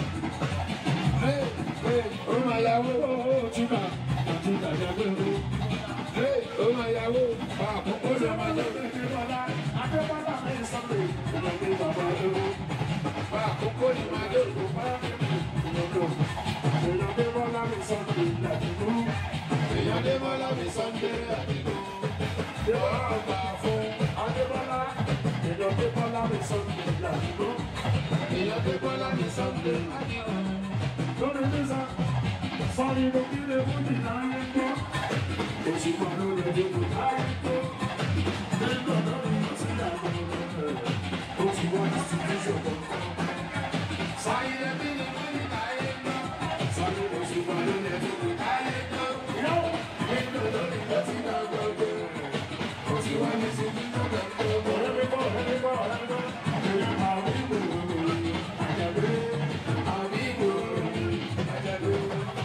Ó máa yàwó Ó túbà àti gbàgbà pé wọ́n. ó máa yàwó àkókò ló máa jẹ́ Adébọ́lá mi sọ́kè ìgbàgbé bàbá lówó. àkókò ni máa dé òkú pa. Èèyàn Adébọ́lá mi sọ́kè ìgbàgbé. Èèyàn Adébọ́lá mi Sunday àdìgbò. Ọ̀rọ̀ gbà fún Adébọ́lá. Èèyàn Adébọ́lá mi sọ́kè ìgbàgbé. Èèyàn Adébọ́lá mi Sunday àdìgbò. Lórí nísà, sọ́ni ló kí lè fún ìlànà yẹn gbọ́. Osupa ló lè dé kò táyé tó. Nígbà náà ni wọ́n ti dà gbọ́dọ̀. Ó ti wọ́n ti ti fi ṣọ̀kan. Sáyé ẹbí ni wọ́n ní káyé gbọ́. Sọ́ni Osupa ló lè dé kò Káyé gbọ́. yáwó. Nígbà náà ni wọ́n ti dá gbọ́dọ̀. Ó ti wá ní sí ní gbọ́dọ̀ gbọ́dọ̀. Ọ̀rẹ́ mi bọ̀, ọ̀rẹ́ mi bọ̀, ọ̀rẹ́ mi bọ̀. Èèyàn àwọn ìgbò àjàgbé. Àbí ìgbò àjàgbé.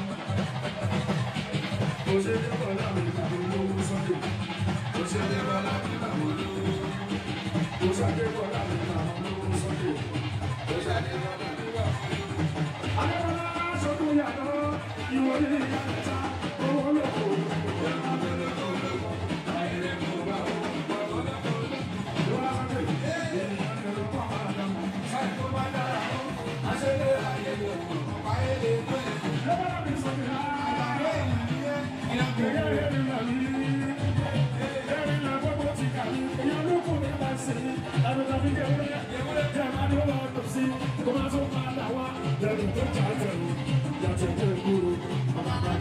Òṣèlú Bọ́lá mi kò lówó sọ́dẹ̀. Òṣèlú Bọ́lá mi bàbá olówó. Òṣèlú Bọ́lá mi kò lówó sọ́dẹ̀. Òṣèlú Bọ́lá mi bàbá olówó. Adébọ́lá sọ́dún yàtọ̀ ìwọlé ìyàtọ̀ owó lóko.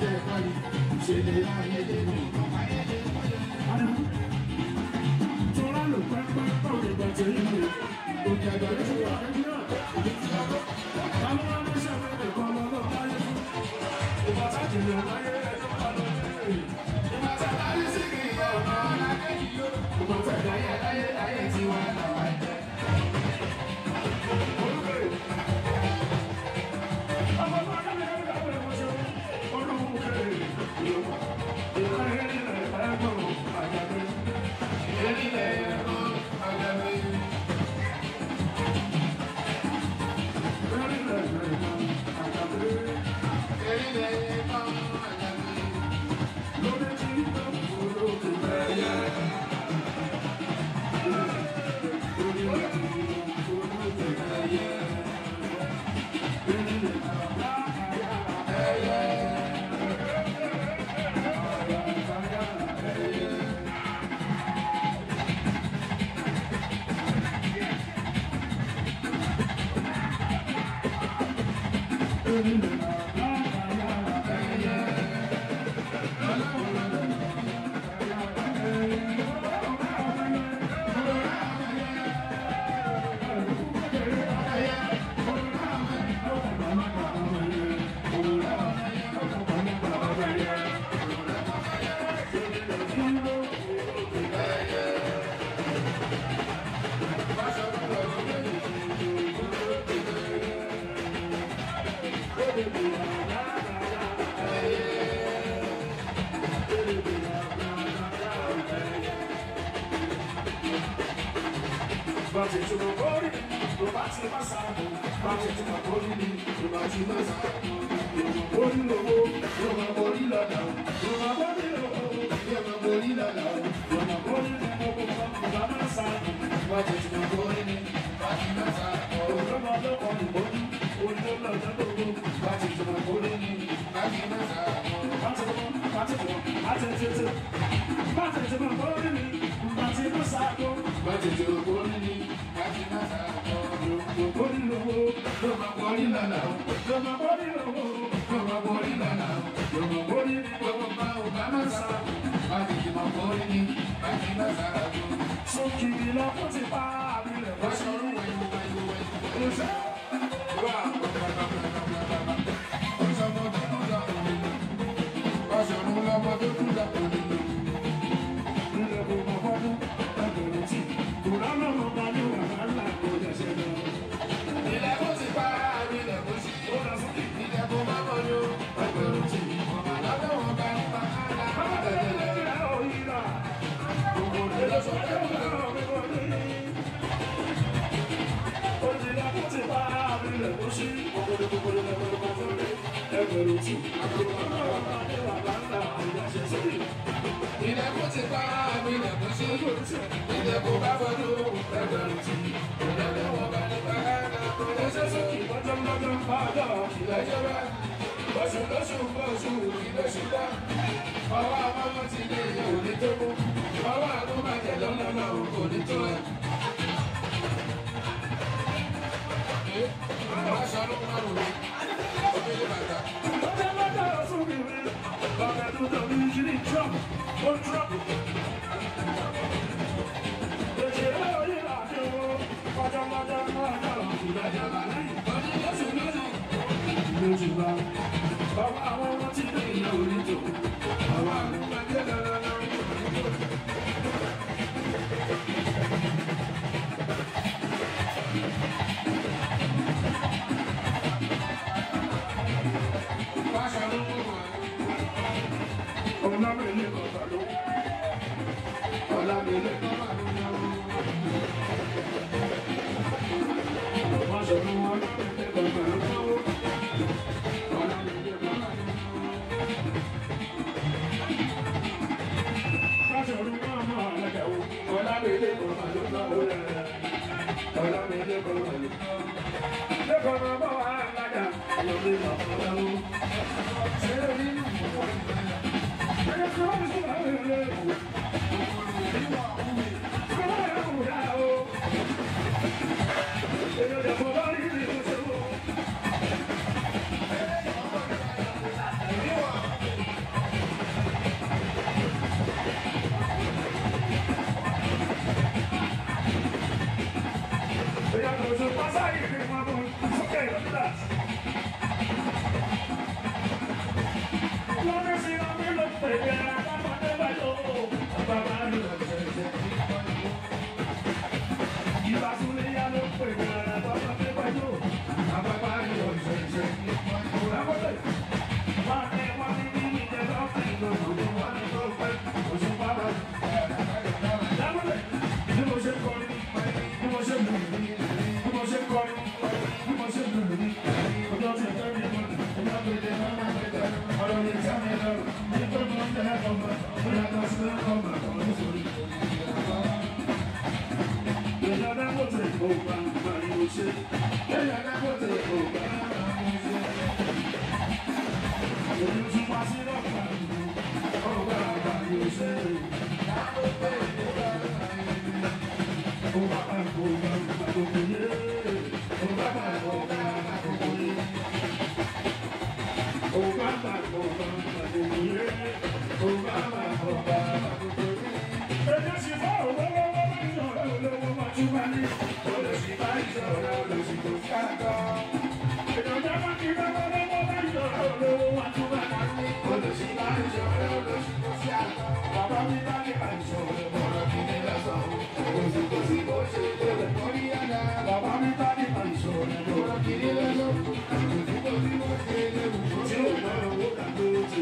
Thank you. Bate tu no body, no bate passado. Bate tu no body, no bate passado. No body no go, no body la down. No body no go, no body la down. No body no go, no body passado. Bate tu no body, bate passado. No body on the body, on the love the go. Bate tu no body, bate passado. Bate tu, bate tu, bate tu, bate tu no body, bate passado. Bate tu no body. Your body low, your body la la, your body low, your body la la, your body low, Obama sa, body my body, body la la. So keep it up, put it back, what's your way, what's your Osupa Saheed, okay, look at that. Wanna see how we look, baby? I'm on the battle. I'm on the battle. You are so late, I look, baby. I'm on the battle. I'm on the battle. I'm on the battle. One day, one day, we need to go. We want to go back. Osupa Saheed. I'm on the battle. You know, she's calling me. You know, she's calling me. tún bá ní olùsí bá ìṣòro olùsí tó fi àgọ́. Ìjọba bá kí lọ́wọ́ lọ́wọ́ bá ìṣòro olówó wá tún bá ní olùsí bá ìṣòro olùsí tó fi àgọ́. Bàbá mi bá ní bá ìṣòro ọ̀rọ̀ kí ní lọ́sàn-án. Olùsí tó fi bó ṣe lè rẹ̀ lórí àná. Bàbá mi bá ní bá ìṣòro ọ̀rọ̀ kí ní lọ́sàn-án. Olùsí tó fi bó ṣe lè rẹ̀ lórí àná. Tí ó lọ owó dàgbò tó.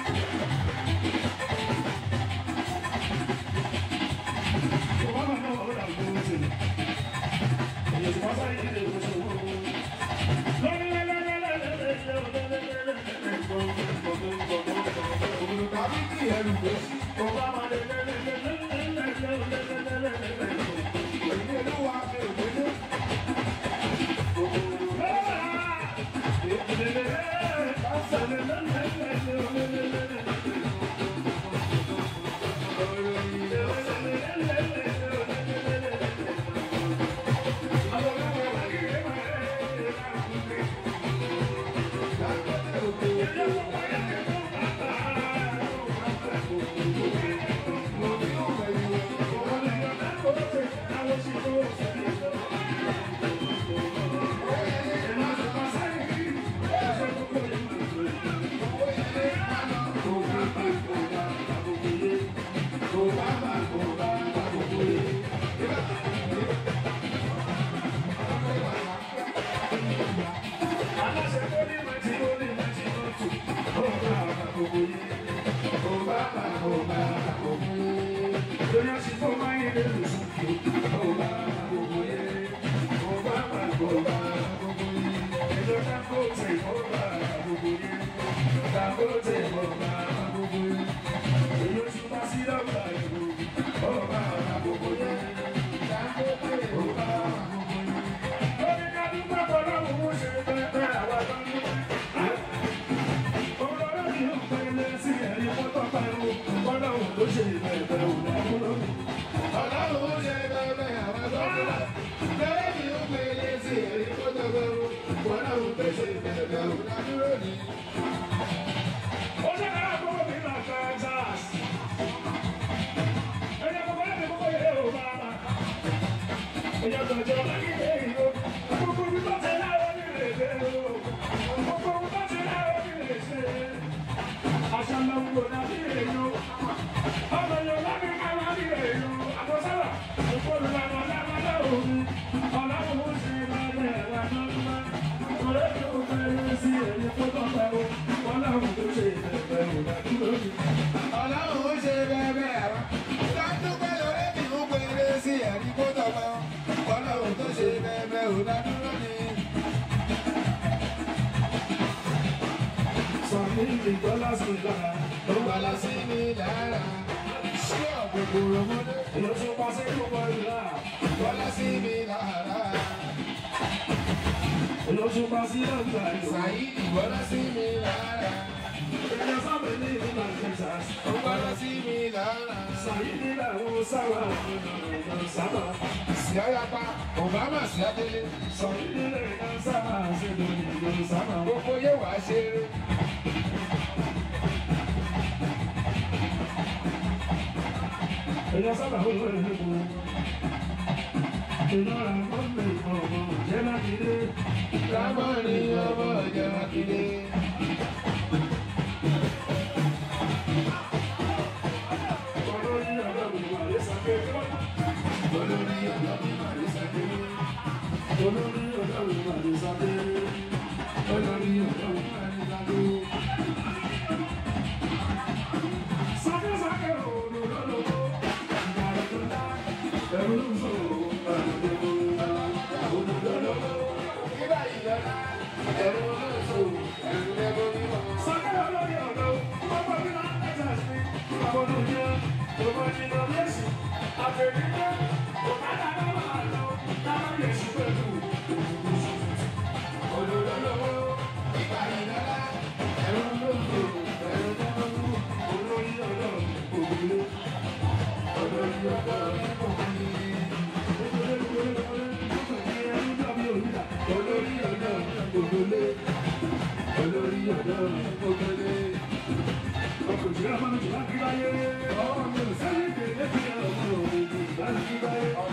Osupa Saheed, bọ́lá sí mi lára. Èèyàn sábẹ̀ ní Midland, Texas. Bọ́lá sí mi lára. Saheed làwọn sábà ọ̀nà sábà. Síáyapa, Obama Síádélé. Saheed làwọn sábà ṣe lórí sábà. Gbogbo yé wàá ṣeré. Èèyàn sábà ó lórí ẹ̀kọ́. Èèyàn àwọn ọmọ ìfọ̀mọ̀ jẹ́ mákindé. Rámọ́ ni ọmọ jẹ́ mákindé. Olórí ọ̀dọ́ mi wà lé sàké. Olórí ọ̀dọ́ mi wà lé sàké. Olórí ọ̀dọ́ mi wà lé sàké. Olórí ọ̀dọ́ mi wà lé sàké. Sàké sàké òòlù lọ́lọ́wọ́. Ìgbàlódé tó dá ẹ̀rú ló ń sọ̀rọ̀. Ìgbà ìjọba ẹ̀rù olóòtú ẹ̀rù lẹ́gbọ́ mímọ́. Sàké olórí ọ̀dọ́ ọgbà mi náà ẹ̀jẹ̀ sí. Àwọn òjò ọmọ ìdílé lẹ́sì. Àfẹ̀díjẹ́ òkàdá náà máa lọ. Táwọn yẹ̀ sí pẹ̀lú Olólọ́wọ́ ìgbà ìjọba ẹ̀rù olóòtú ẹ̀rù lẹ́gbọ́ mímọ́. olórí ọ̀dọ́ òbílẹ̀. Olórí ọ̀dọ́ òbílẹ̀. Olórí ọ̀dọ́ ògbólé. Olórí ọ̀dọ́ ògbólé. Ọkọ̀ ìjìlá máa ń jù láti báyé. Ọmọ mi ò sẹ́yìn kèrè fi ọmọ òògùn láti báyé.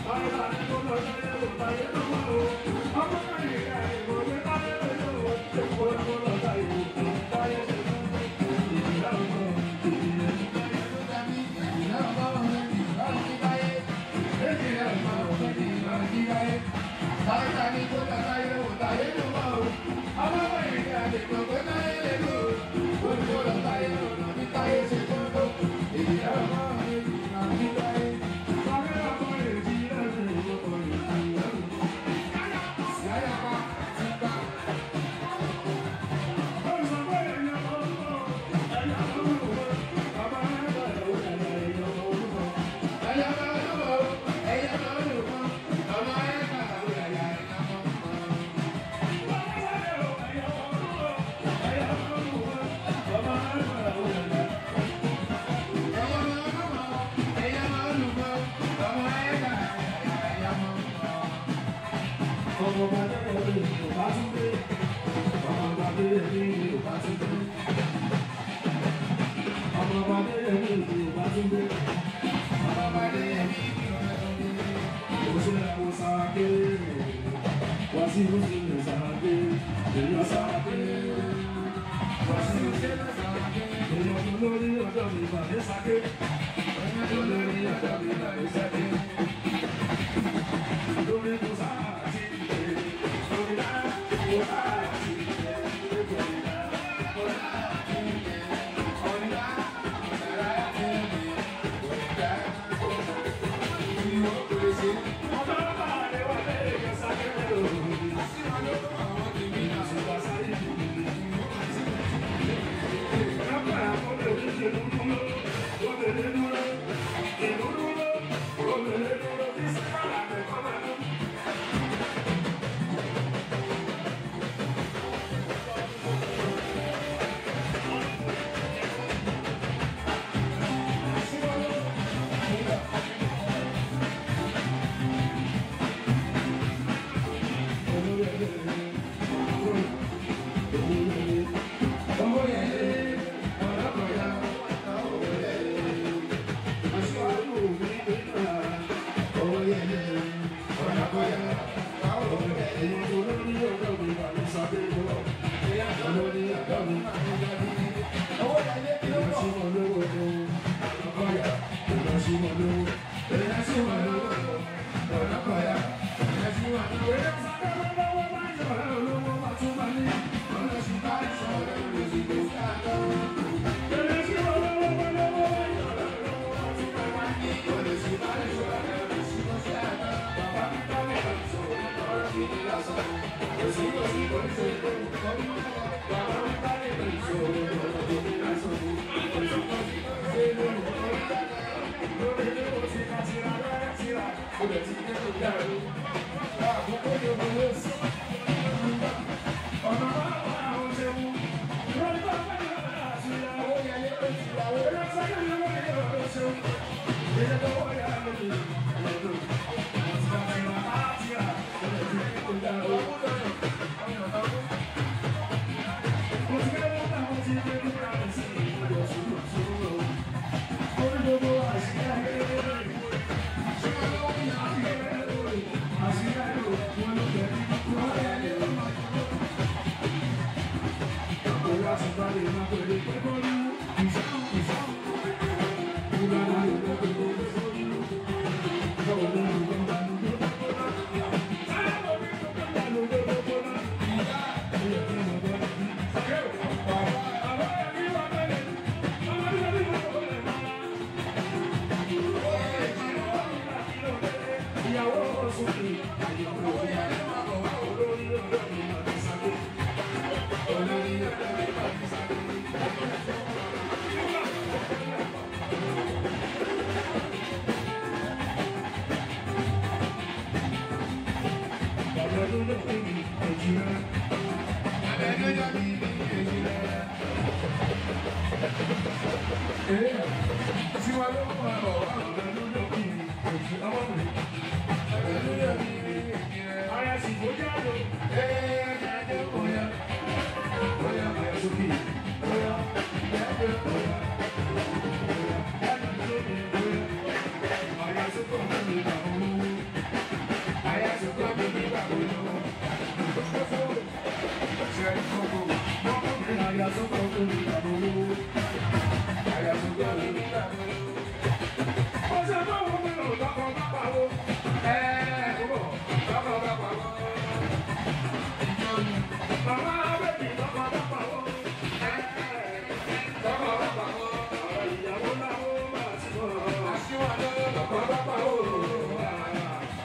Thank you.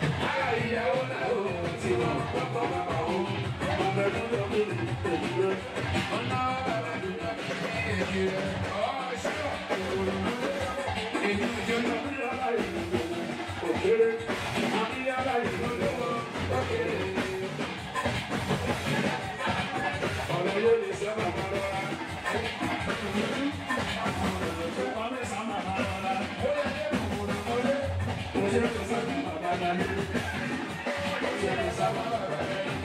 Ara ìyàwó náà ó ti wọ́n kọ́kọ́ bàbá ó. Ọmọ ẹ̀dùn ló bí mi èyí rẹ̀. Ọ̀nà bàbá mi ló bí mi èyí rẹ̀. Ọ̀ṣọ́ èyí jẹ́ lórí aláì òkèrè. Àbí aláì lọ́wọ́ òkèrè. Ọ̀rọ̀ yóò lè sẹ́ bàbá lọ́ra. Ọmọ ẹ̀sán bàbá lọ́ra. Ó yẹ kí èkó ló wọlé. Ó ṣe é sẹ́ bàbá lọ́la. Ó ṣe é sẹ́ bàbá lọ́la.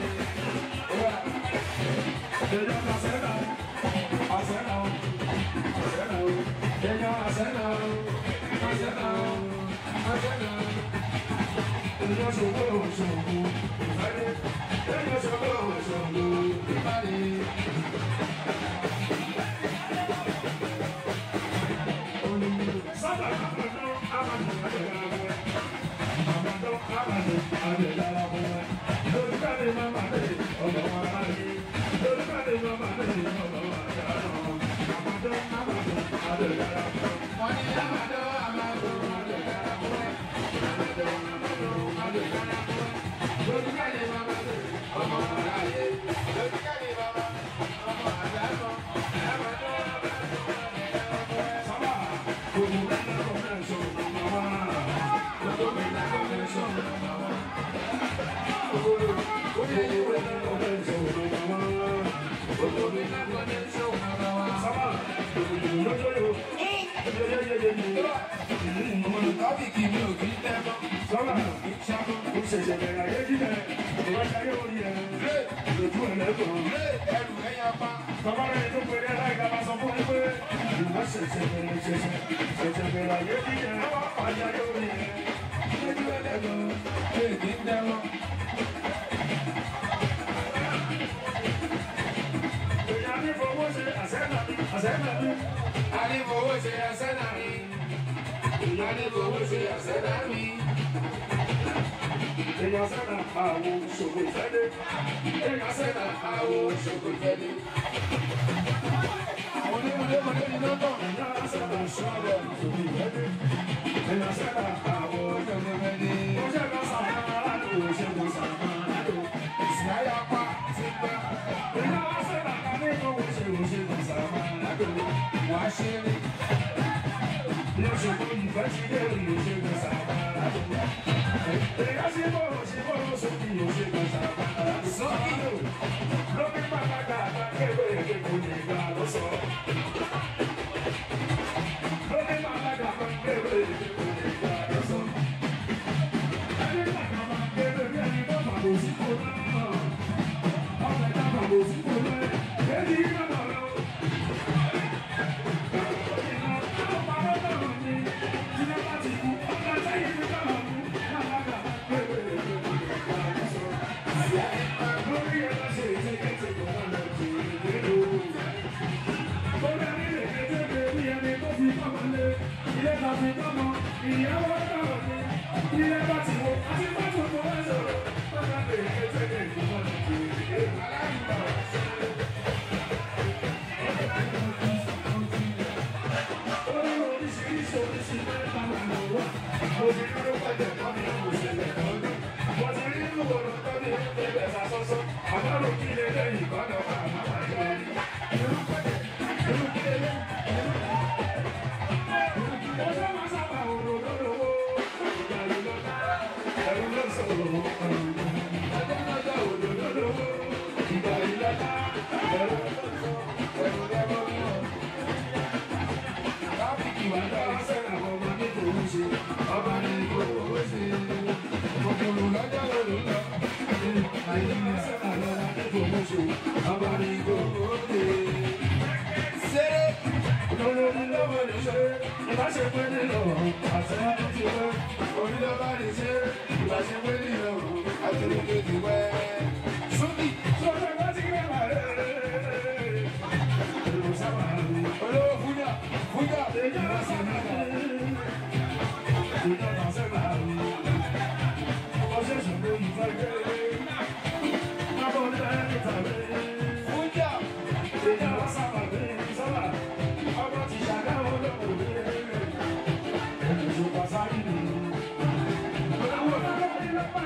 Ella acena, acena, acena, ella acena, acena, acena. Ella subió, subió, ella subió, subió, vale. Sábà àbàdàn, àbàdàn, àbàdàn, àbàdàn, àbàdàn, àbàdàn, àbàdàn. Lórí káde máa máa dé ọ̀dọ̀ wa láyé. Lórí káde máa máa dé ọ̀dọ̀ wa dáná. Àbàdàn, àbàdàn, àbàdàn, àbàdàn. Wọ́n ní àbàdàn, àbàdàn, àbàdàn, àbàdàn. Àbàdàn, àbàdàn, àbàdàn. Lórí káde máa máa dé ọ̀dọ̀ wa láyé. Lórí káde máa máa ọmọ àdáná. Àbàdàn, àbàdàn, àbàdàn. Sábà gbogbo mẹ́ta kọ́mẹ́sọ̀ ọ̀nà wa. Gbogbo mẹ́ta kọ́mẹ́sọ̀ ọ̀nà wa. Tọ́pìkì mi ò kí ń tẹ́gbọ́n. Sọ́wọ́n kì í ṣàkó. Ó ṣẹ̀ṣẹ̀ bẹ̀rẹ̀ ayé jíjẹ. Ìwádìí ayé orí ẹ̀. Lójú ẹ̀ lẹ́kọ̀ọ́. Ẹrù ẹ̀yà pa. Bàbá rẹ̀ tó péré aláìka máa sọ fún mi pé ìwọ ṣẹ̀ṣẹ̀ bẹ̀rẹ̀ ṣẹ̀ṣẹ̀ ṣẹ̀ṣẹ̀ bẹ̀rẹ̀ ayé jíjẹ. Ayé ayé orí ẹ̀. Lójú ẹ̀ lẹ́kọ̀ọ́. Ṣé kì í tẹ́gbọ́n? Ani fowó ṣe àṣẹ́nà mi, àṣẹ́nà mi. Ani fowó ṣe àṣẹ́nà mi. Ani fowó ṣe àṣẹ́nà mi. Èèyàn sẹ́nà àwọn ṣògo ìfẹ́dé. Èèyàn sẹ́nà àwọn ṣògo ìfẹ́dé. Àwọn onímọ̀lẹ́mọ̀lẹ́ ni lọ́tọ̀. Èèyàn sẹ́nà ṣọ́ọ̀rọ̀ ṣògo ìfẹ́dé. Èèyàn sẹ́nà àwọn ṣògo ìfẹ́dé. Ó ṣe lọ sàmà láti ó ṣe lọ sàmà láti ó. Ìsìn ayá pa ti gbà. Èèyàn sẹ́nà kàní kò wọ́n ṣe ó ṣe lọ sàmà láti ó. Wà á ṣe rí. Yóò ṣe kó ìfẹ́ ti dé ó ṣe lọ sàmà láti ó. Èèyàn sì bọ̀ ṣe bọ̀ sókè ó ṣe lọ sàmà láti ó. Sókè ó. Lóbi pàtàkì àtàkébé èké kò ní gbà lọ́sọ̀. Lóbi pàtàkì àtàkébé èké kò ní gbà lọ́sọ̀. Ẹni pàtàkì àtàkébé bí ẹni tó bàbá òsìkò náà. Ọ̀sẹ̀ ká bàbá òsìkò náà. Èdè yìí náà lọ. Ìyàwó náà ni ilé bá ti wo àti bá tó tó wá sọ̀rọ̀ bàbá lè ṣe tẹ́lẹ̀ ìgbìmọ̀ nìyí. Ó ní oríṣiríṣi oríṣi mẹ́ta lànà wà. Mo ti rí ló pàjẹ́ kọ́ ní òṣèlè lọ́dún. Mo ti rí inú ọ̀rọ̀ tó ní ẹgbẹ́ sàṣọ́sọ́. Àbárò kí ilé lẹ́yìn ìbádọ́ bá àwọn àjọ rí. Irú pàjẹ́ irú kí ilé lẹ́yìn. Ọjọ́ máa sábà òrò lọ́dọ̀wọ́. Ìgbà yìí lọ́dọ̀ ẹ̀rù ló sọ̀rọ̀. Ọjọ́ lọ́jọ́ òrò lọ́dọ̀wọ́. Ìgbà yìí lọ́dọ̀ ẹ̀rù ló sọ̀rọ̀. Ẹ̀rù lọ́dọ̀ wọ̀. Láfíìkì wà lọ́wọ́ sẹ́nà ọmọ ní tòun ṣe. Ọba ní ìgbòho ṣe. Kòkòrò lọ́jọ́ òrò lọ. Nàìjíríà sẹ́nà lọ́wọ́ ní tòun ṣe. Ọba ní ìgbòho ṣe. Ṣeré. Olórí lọ́wọ́ lè ṣe. Ìbáṣepé nílò àti ẹni tí wẹ́. Orí lọ́wọ́ lè ṣe. Ìbáṣepé nílò àti ẹni tí wẹ́. Súnmí. Sọ́dọ̀ ìwọ́n ti gbé màrẹ́. Èrò sábà rí. Olówó fújà. Fújà. Ìjọba sẹ́nà rí. Ìjọba sẹ́nà rí. Ọṣẹ́ ṣòro ìfẹ́ kéré. Mábọ̀ ní ẹni tàbí. Fújà. Ìjọba sábà rí. Sábà. Ọmọ ti ṣàdáwọ́ lọ́wọ́. Osupa Saheed.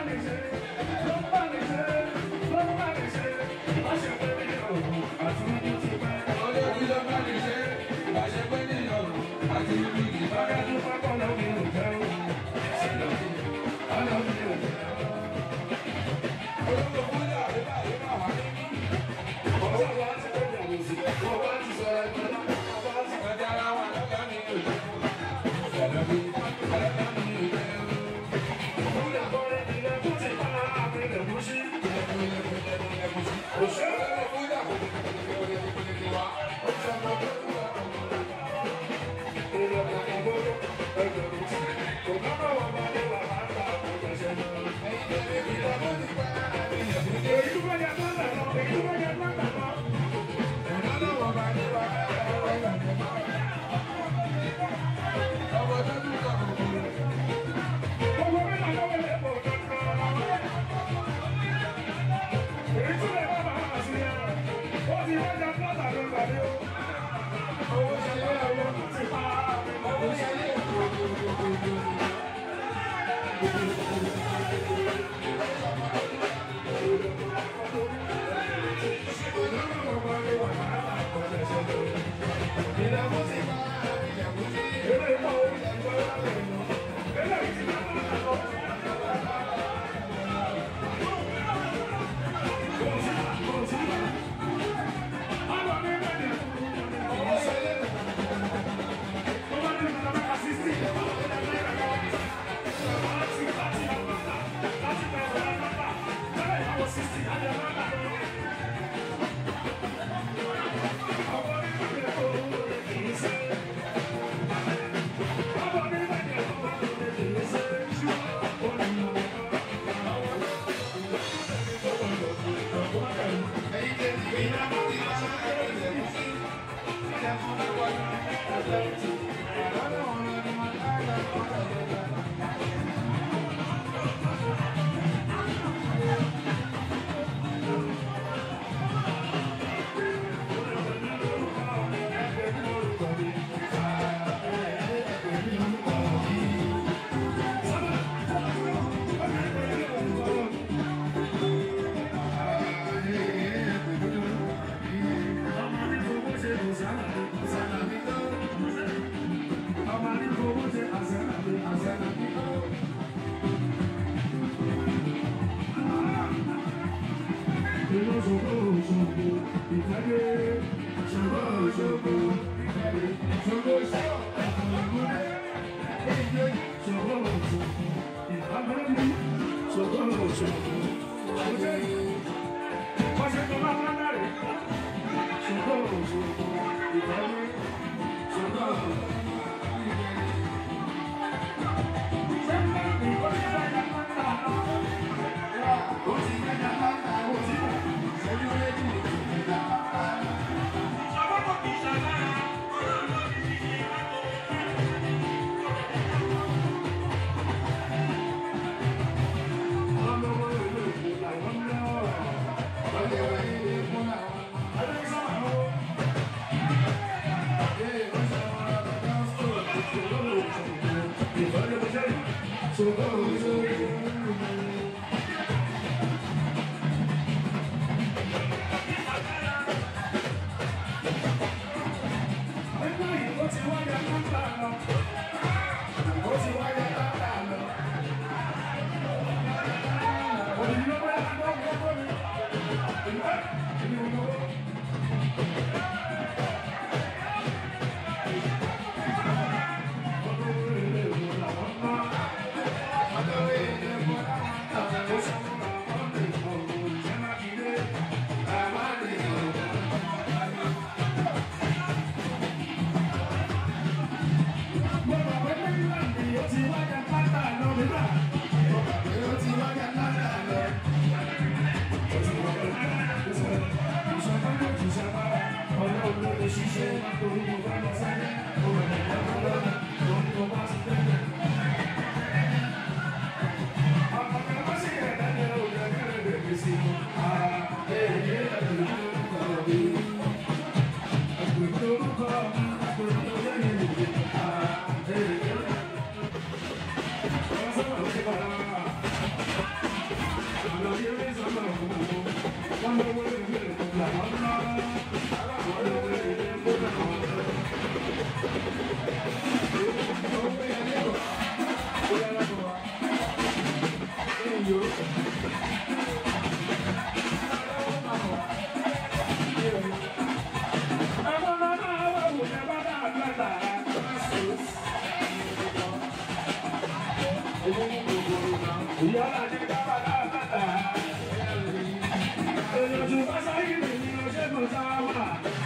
Osupa Saheed ni o ṣe kò sáwà.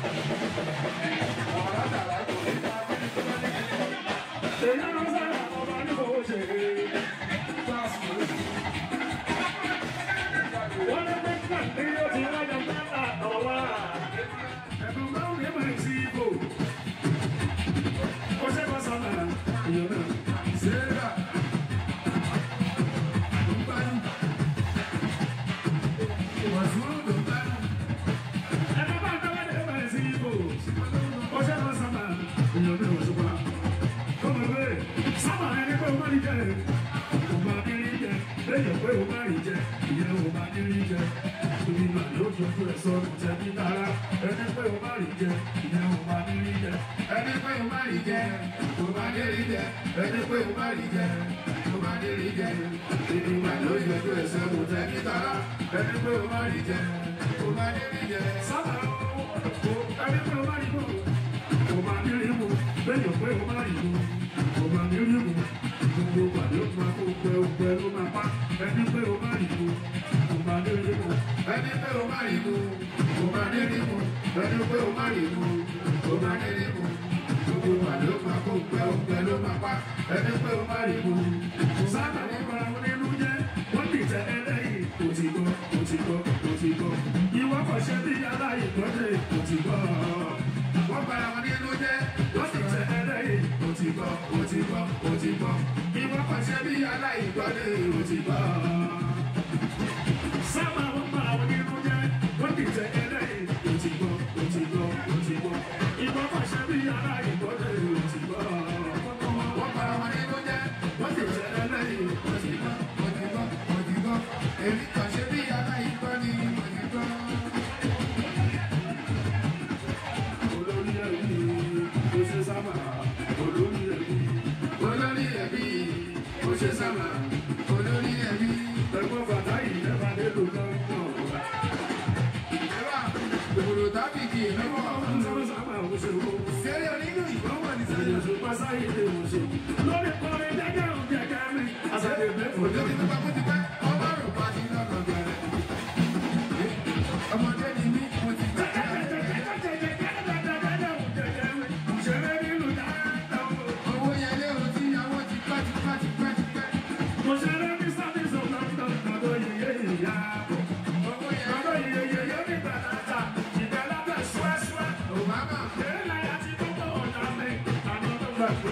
Èyí ló sára ọba ní kò ṣe é. Wọ́n ní Midland ní o ti wájà mẹ́ta ọ̀wá. Ẹ̀bùn máa ń rí màá sí ibò. Ó ṣe kò sábà ìyọ̀ náà. Ṣéèrà.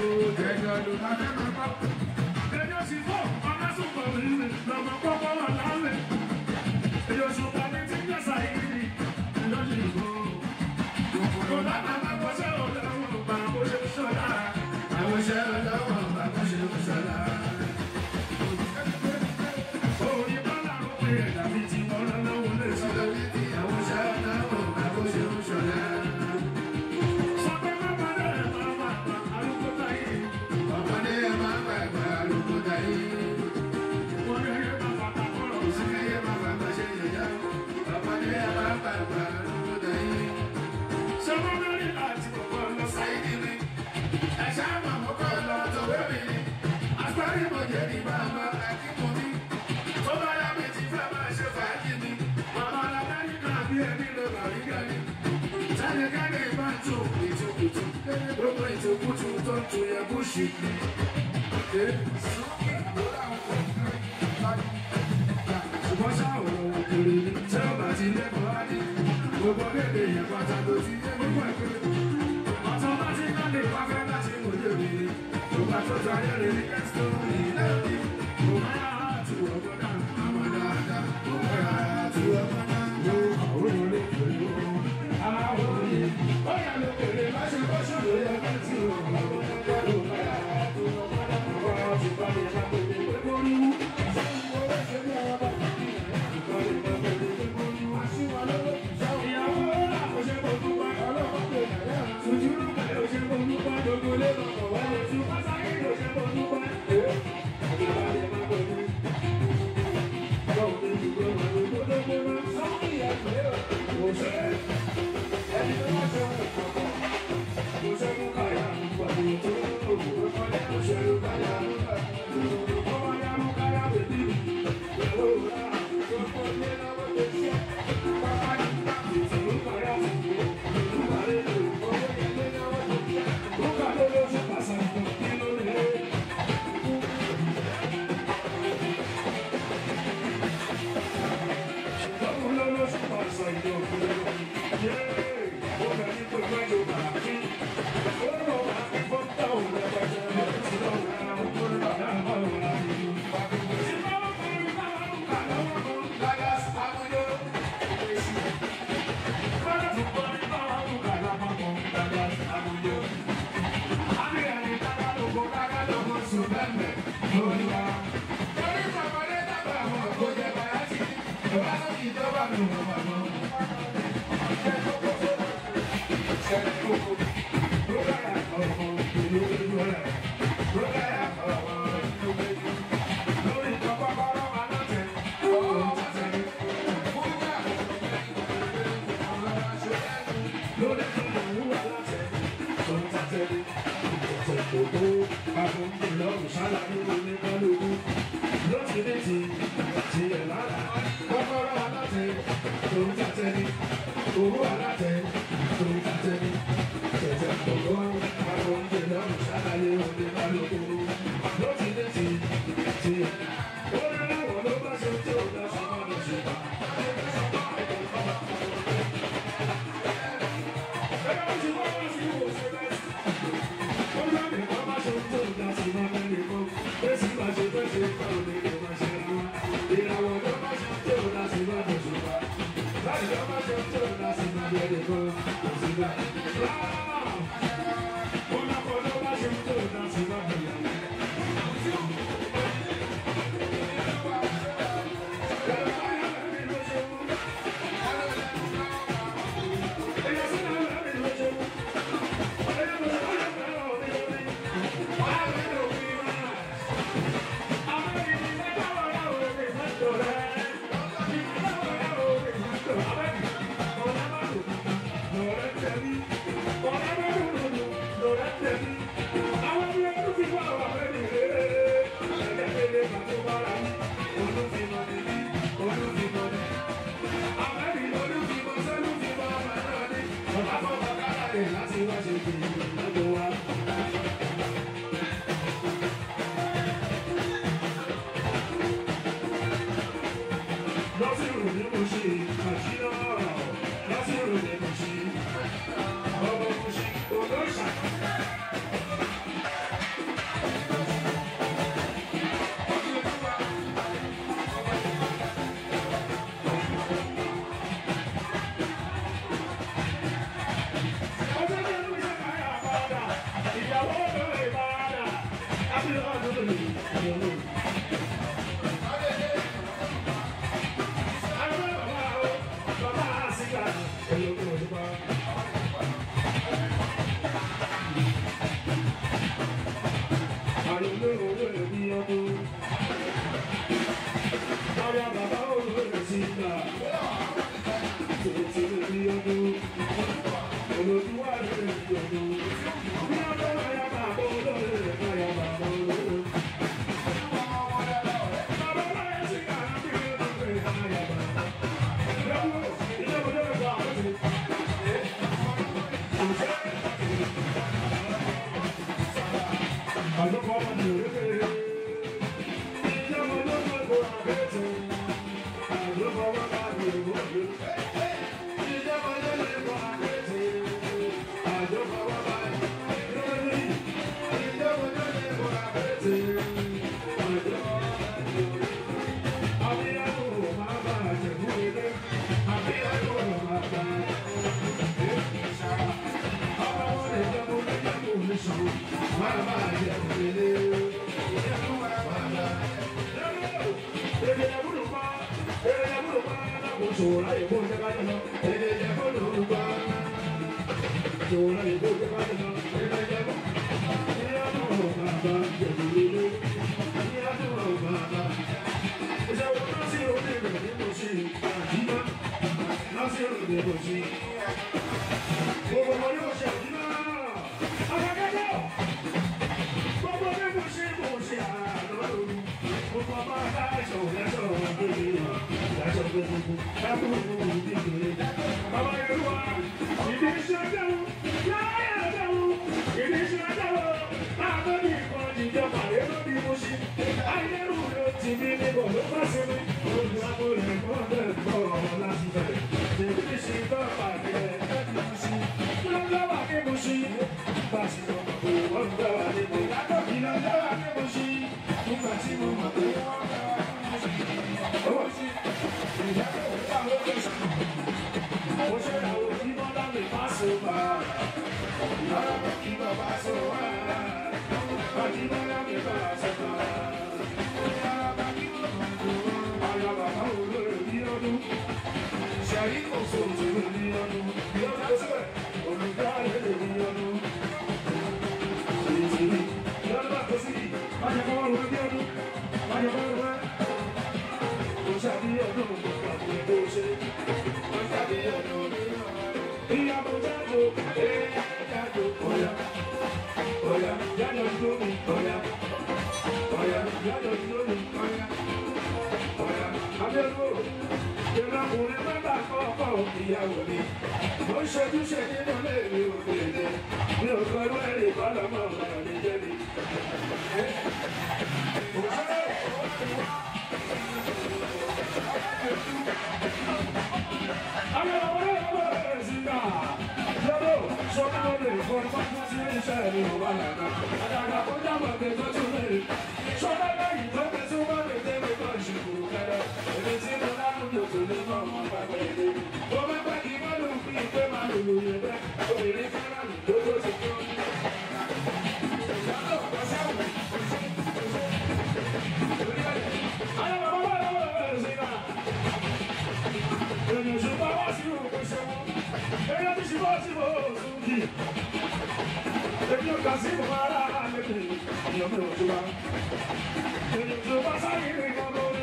ẹ̀jọ̀ ló máa fẹ́ máa bá. Ẹjọ́ sì fọ́ ọmọ sùpọ̀ mi lọ́mọ kọ́kọ́ wà láwẹ̀. Ẹjọ́ sùpọ̀ mi ti ń jẹ́ Saheed. Ẹjọ́ sì fọ́. Kò bá bàbá kọ́ ṣẹ́ ọ̀dọ́wọ̀n bá kó ṣe sọ́dá. Àwọn iṣẹ́ ọlọ́wọ́ bàbá ṣe ń ṣọlá. Orí bọ́lá ló pe ẹ̀dá mi tí wọ́n rán lọ́wọ́ lè ṣe. Àwọn iṣẹ́ ọlọ́wọ́ bàbá ṣe ń ṣọlá. Sọ pé bàbá náà máa wà arúgbó táyé. Ọmọdé ẹ máa ń gbàgbà arúgbó táyé. Wọ́n yẹ yẹ bàbá kọ́rọ̀ sí. Òsìkẹ́yẹ máa bàbá ṣe yẹ̀yà. Ọmọdé ẹ máa ń gbàgbà arúgbó táyé. Ṣé wọ́n mẹ́rin láti kọ̀kọ́ lọ Saheed ni ẹ̀ṣá màmú kọ́ lọ tòwé mi ni. Àgbárí mo jẹ́ ní bàbá akíkú mi. Tó bá yá mi ti fẹ́ máa ṣe fàájì mi. Màmá Lamẹ́ríkà bí ẹbí lọ Bàrígà ni. Sẹ́nìkẹ́ni bá ń tún ìtukùtù. Gbogbo ìtukùtù tó ń tún yẹ búṣì ni. Ṣùgbọ́n ṣá ọ̀rọ̀ òkèèrè ni. Ṣé o bá ti lẹ́kọ̀ọ́ á ní? Gbogbo lédè yẹn pàtàkì ti yé gbogbo ẹ̀kọ́. Ọ̀tọ̀ bá ti ká lè wá fẹ́ láti mọ̀ lé mi ni. Gbogbo àtọ́jú ayé rẹ̀ ní kẹ́sítọ́ ní ilé òbí. Kò máa yá àti ọ̀gbọ́n náà. Àwọn dáadáa, gbogbo ẹ̀rọ àti ọmọ náà. Lo àwọn olókèèrè o. Àwọn òye. Ó yà lókèèrè má ṣe bọ́ ṣòro yẹ ká tí o. Àwọn ọmọdé ló máa yá àti ọmọ náà. Àwọn ti bá mi ká gbogbo pé kó rí wú. Ṣé ìwọ ló ṣe bí ọmọ bá mi? Ìkọ́lé máa bẹ̀rẹ̀ pé kó rí wú. Àṣìwọ̀n lọ́wọ́ ìyàwó ọ̀la kò ṣe kó dúpẹ́. Ọlọ́run pè é. Sùjúrù pẹ̀lú ò ṣe kó dúpẹ́. Gbogbo lé lọ́kọ̀ wáyé. Osupa Saheed ò ṣe kó dúpẹ́. Ìbàdí máa bọ̀ ní. Báwo ni ìgbó máa ń gbódó gbóná? Sọ́kì ẹ̀gbẹ́ ò ṣe é. Ẹni tó wá ṣe wù kọ̀kọ̀. Kò ṣe kú káyà pàdé tó òwò kọ́lé. Kò ṣe kú káyà ó wá yá mú káyà bèbí. Ìyàwó rà tó kọ́ lé lọ́wọ́ tó ṣe. Pápá nígbà ìṣòro káyà fún mi. Olùwárí lò owó yẹn lé lọ́wọ́ tó ṣe. Ó kà ló ló ṣe pàṣẹ kí ló lè. Ṣùgbọ́n ló ló ṣe pàṣẹ ìjọba. Yéé, ó bẹ̀ ní pé mẹ́jọ bàá kí. Ó lọ bá kí fọ́ńtà òun lẹ́gbẹ̀ẹ́ lọ́wọ́ tí lọ́wọ́ náà ó kó lọ́wọ́ náà bá wọ̀ láyé. Tí bá wọ́n kọ́ ní báwa ló kà lọ́wọ́ kan. Lágás Amúyó. Kọ́lá tó kọ́ ní báwa ló kà lọ́wọ́ kan. Dàgbà àbújọ. Àmì àyè kára lóko kára lóko sùn bẹ́ẹ̀ lórí wa. Torí tọmọdé dàgbà àwọn kò jẹ bàyá sí. Ìwà tó kì í tó bá mi wọ̀ wọ̀ wọ̀. Owó aláṣẹ tó ń tàtẹ́ni, tẹ̀tẹ̀ pọ̀lọ́, àwọn oúnjẹ lọ́rùn ṣáláyé òde balóko. Ló ti dé ti ti ó rí láwọn ló bá ṣe tí ò dá sí wọn lọ sí pa. Ẹgbẹ́ ó ti wọ́n wá sí ìwò ṣe bẹ́ẹ̀ sí. Ó ní àmì kan bá ṣe tí ò dá sí wọn lẹ́nu kan. Bẹ́sì bá ṣe fẹ́ ṣe ká òde kò máa ṣe ra wọn. Ìràwọ̀ ló bá ṣe tí ò dá sí wọn lọ sí pa. Láì lọ́ bá ṣe tí ò dá sí wọn lẹ́nu kan. Kò sí bá. Ó lọ́kọ̀ ló bá ṣe tí ò dá sí wọn lẹ́nu kan. Thank you. Aya bàbá olóyè sí ìgbà. Tètè lè rí ọdún. Olódùwà lè rí ọdún. Bí ọdún aya bàbá olóyè, aya bàbá olóyè. Bàbá olóyè sí ìgbà bí ọdún rẹ̀ aya bàbá. Ìjọba ìjọba ìjọba ìjọba àti. Àjọpọ̀ ọmọdé òrèké. Ìjọba olóyè kò àbẹ̀tẹ̀. Àjọpọ̀ ọmọdé òrèké. Ìjọba olóyè kò àbẹ̀tẹ̀. Àjọpọ̀ ọmọdé òrèké. Ìjọba olóyè kò àbẹ̀tẹ̀. Àjọpọ̀ ọmọdé òrèké. Àbíyáwó máa bá àjẹ̀kú ilé. Àbíyáwó máa bá àwọn ìjọba oníyàwó oníṣòwò máa bá àjẹ̀kú ilé. Ìyàwó máa bá àjẹ̀kú ilé. Èdè ìyàwó pa, èdè ìyàwó pa, láwọn ṣòwò láyé kó jẹ́ kájọ lọ. Èdè ìyàwó ló pa, ṣòwò láyé kó jẹ́ kájọ lọ. Èdè ìyàwó, ìyàwó máa bá àjẹ̀kú ilé. Ìyàwó máa bá. Ìṣèwọ̀n náà sí òde rẹ̀ nínú sí àjíná. Náà sí òde nínú sí. Gbogbo wọn yóò ṣe àjíná. Akẹ́kọ̀ọ́. Gbogbo bí mo ṣe mo ṣe àlọ́. Gbogbo ọba aláìsàn lẹ́sọ̀ gbèbè. Lẹ́sọ̀ gbèbè. Ẹkún gbogbo ìdíje. Bàbá Yorùbá. Ìdí iṣẹ́ dáhùn. Láyé dáhùn. Ìdí iṣẹ́ dáhùn. Láàbọ̀ ní ìkan ìjọba rẹ̀ ló bí mo ṣe. Ayélu ló ti bí níbọ̀ ló bá sí mi. Olùwàbò rẹ̀ kọ́ bẹ́ẹ̀ gbọ́ láti bẹ̀rẹ̀. Tèmi ṣe bá pàdé ẹ̀ láti mú sí. Lọ́lọ́wà ní mo ṣe. Bàtí mo mọ̀ pé wọ́n ń gbára ní mo. Látọ̀kì lọ́lọ́wà ní mo ṣe. Nígbà tí mo mọ̀ pé wọ́n ń gbára ní mo ṣe. Owó sí. Ìyàwó ìgbà wo ló ṣe. Mo ṣe àwọn tí wọ́n bá mi bá so bá. Lọ́lọ́wà kí bàbá so wá. Bàtí wọ́n bá mi bá so bá. Aya bàbá olóyè bí ọdún. Ṣàyí kò sóòtù ní ọdún. Bí ọdún tó síbẹ̀, olùdarí lè ní ọdún. Ìtìrí, ìyọ́dún bá tó sí, má jẹ́ kọ́ wọ́n bí ọdún. Má jẹ́ kọ́ wọ́n. Kò ṣàbí ọdún kò pàdé tó ṣe. Kò ṣàbí ọdún ní ọdún. Ìyàbò jáde, èèyàn jáde, ọ̀yà. Ọ̀yà, jáde dúró mi, ọ̀yà. Ọ̀yà, jáde dúró mi, ọ̀yà. Ọ̀yà, abẹ́rú. Ìrọ̀kùnrin mẹ́ta kọ́kọ́ ìyàwó mi. Mo ń ṣojúṣe nínú léèrè òkèèrè. Mi ò kọ́ ẹrú ẹ̀rì ìbálòmọ̀ ọ̀rọ̀ mi jẹ́ mi. Àwọn ọmọ ọmọ rẹ̀ sí náà. Lọ́dọ̀ sọ́kọ́ lè kọ́ pápá sí iṣẹ́ mi ò wà lànà. Àdàgbà kó jábọ̀ pé tó tún lè. Sọ́dọ̀ lẹ́yìn tó fẹ́ tún wọ́n lè dé mi kan ṣùgbọ́n kẹ́rẹ́. Èmi tí mo dákú lò tó lé mọ́ ọmọ pàpẹ́ ilé. Mo máa pẹ́ kí wọ́n lò fi ìpè máa lò lò yẹn bẹ́ẹ̀. Obìnrin fẹ́ràn mi tó tó ti kọ́. Ìyálò ọ̀sẹ̀ wù. Àwọn ọmọ ọmọ ọmọ rẹ̀ sí náà. Èmi ò ṣe bá wá sí òkú ṣe wọ́n. Èmi ti ṣe bá sí mo sùn kì. Èmi ò kà sí mo ara lẹ́kẹ̀. Ìyọ̀ mi ò tó bá. Èmi ò tó bá sáyé ní ìkan lórí.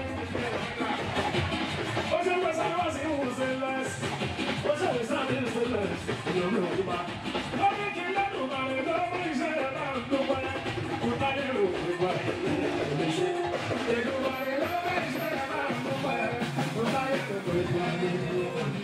Ó ṣe pẹ́ sáré wá sí ìwọ̀n stainless. Ó ṣe pẹ́ sáré ní stainless. Ìyọ̀ mi ò tó bá. Ó ní kí lẹ́nu bàrẹ̀ lọ́wọ́ iṣẹ́ rẹ̀ náà tó pẹ́. Kò tá lè rò ó gbà èmi ṣe. Èdè bàrẹ̀ lọ́wọ́ iṣẹ́ rẹ̀ náà tó pẹ́. Kò tá lè rò ó gbà èmi ṣe.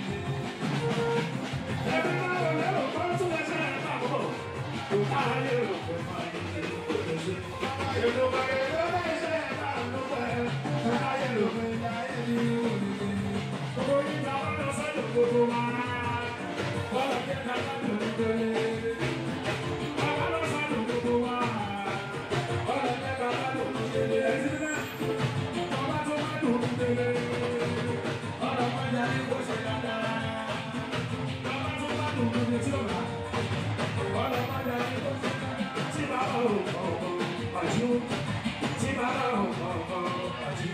Ẹbí máa wọ̀ lẹ́rù kọ́ tún ẹsẹ̀ rẹ̀ náà bọ̀. Kò tá lè rò ó gbà èmi ṣe. Èdè bàrẹ̀ lọ́wọ́ iṣẹ́ rẹ̀ náà tó pẹ́. Kò tá lè rò ó gbà èmi ṣe. Orí ta wá lọ sọ́dọ̀ gbogbo wa. Bọ́lá jẹ́ ká lọ́dọ̀ gbogbo wa. Bàbá lọ sọ́dọ̀ gbogbo wa. Bọ́lá jẹ́ ká lọ́dọ̀ gbogbo wa. Ẹ̀sìn náà, bàbá tó má dùn gbogbo wa. Bọ́lá má jà ní kó ṣe dáadáa. Bàbá tó má dùn gbogbo tí ó bá. Bọ́lá má jà ní kó ṣe dáadáa. Tí bàbá ò kọ̀ọ̀kan àjú. Tí bàbá ò kọ̀ọ̀kan àjú.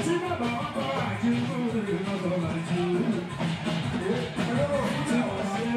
Tí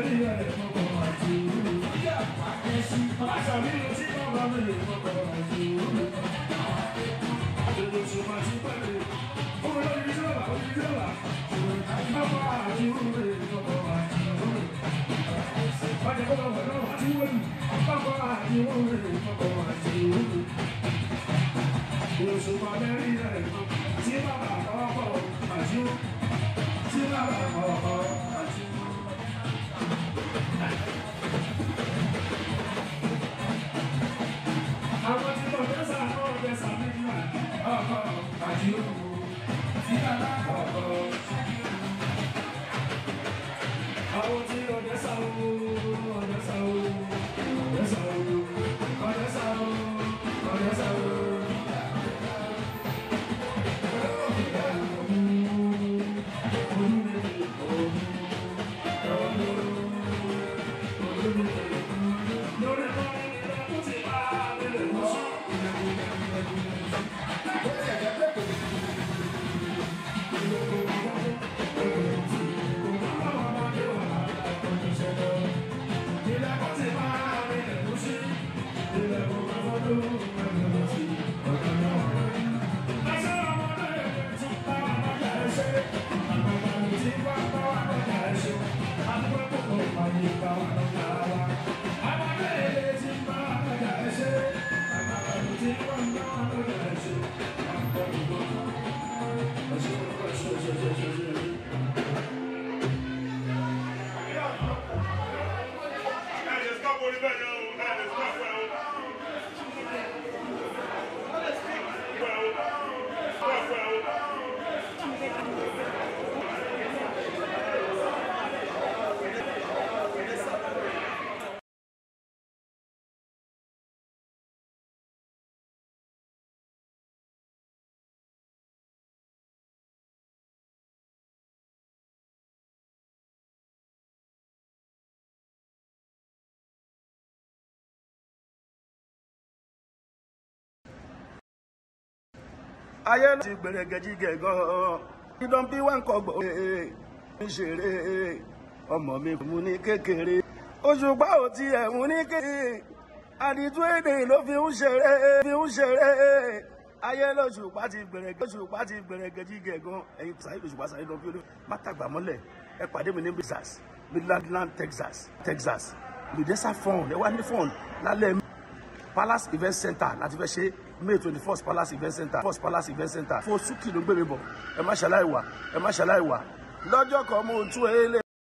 ayé ti gbẹrẹgẹjigẹ gan idán bí wọn kọ gbọ ń ṣeré ọmọ mi kò mú ní kékeré Òṣùpá ò tiẹ̀ mú ní kékeré àdìtú èdè ló fi ń ṣeré fi ń ṣeré ayé lọ́ṣùpá ti gbẹrẹgẹ lọ́ṣùpá ti gbẹrẹgẹjigẹ gan ẹ̀yin Saheed Òṣùpá Saheed lọ fi olú má tàgbà mọ́lẹ̀ ẹ pàdé mi ní Texas Midland Texas Texas Midesa fund ẹ wá ní fund lálẹ́ Palace Event Center láti fẹ́ ṣe May twenty first Palace Event Center first Palace Event Center fún Suki ló gbé mi bọ̀ ẹ má ṣàlàyé wá ẹ má ṣàlàyé wá lọ́jọ́ kan mo tún ẹ lé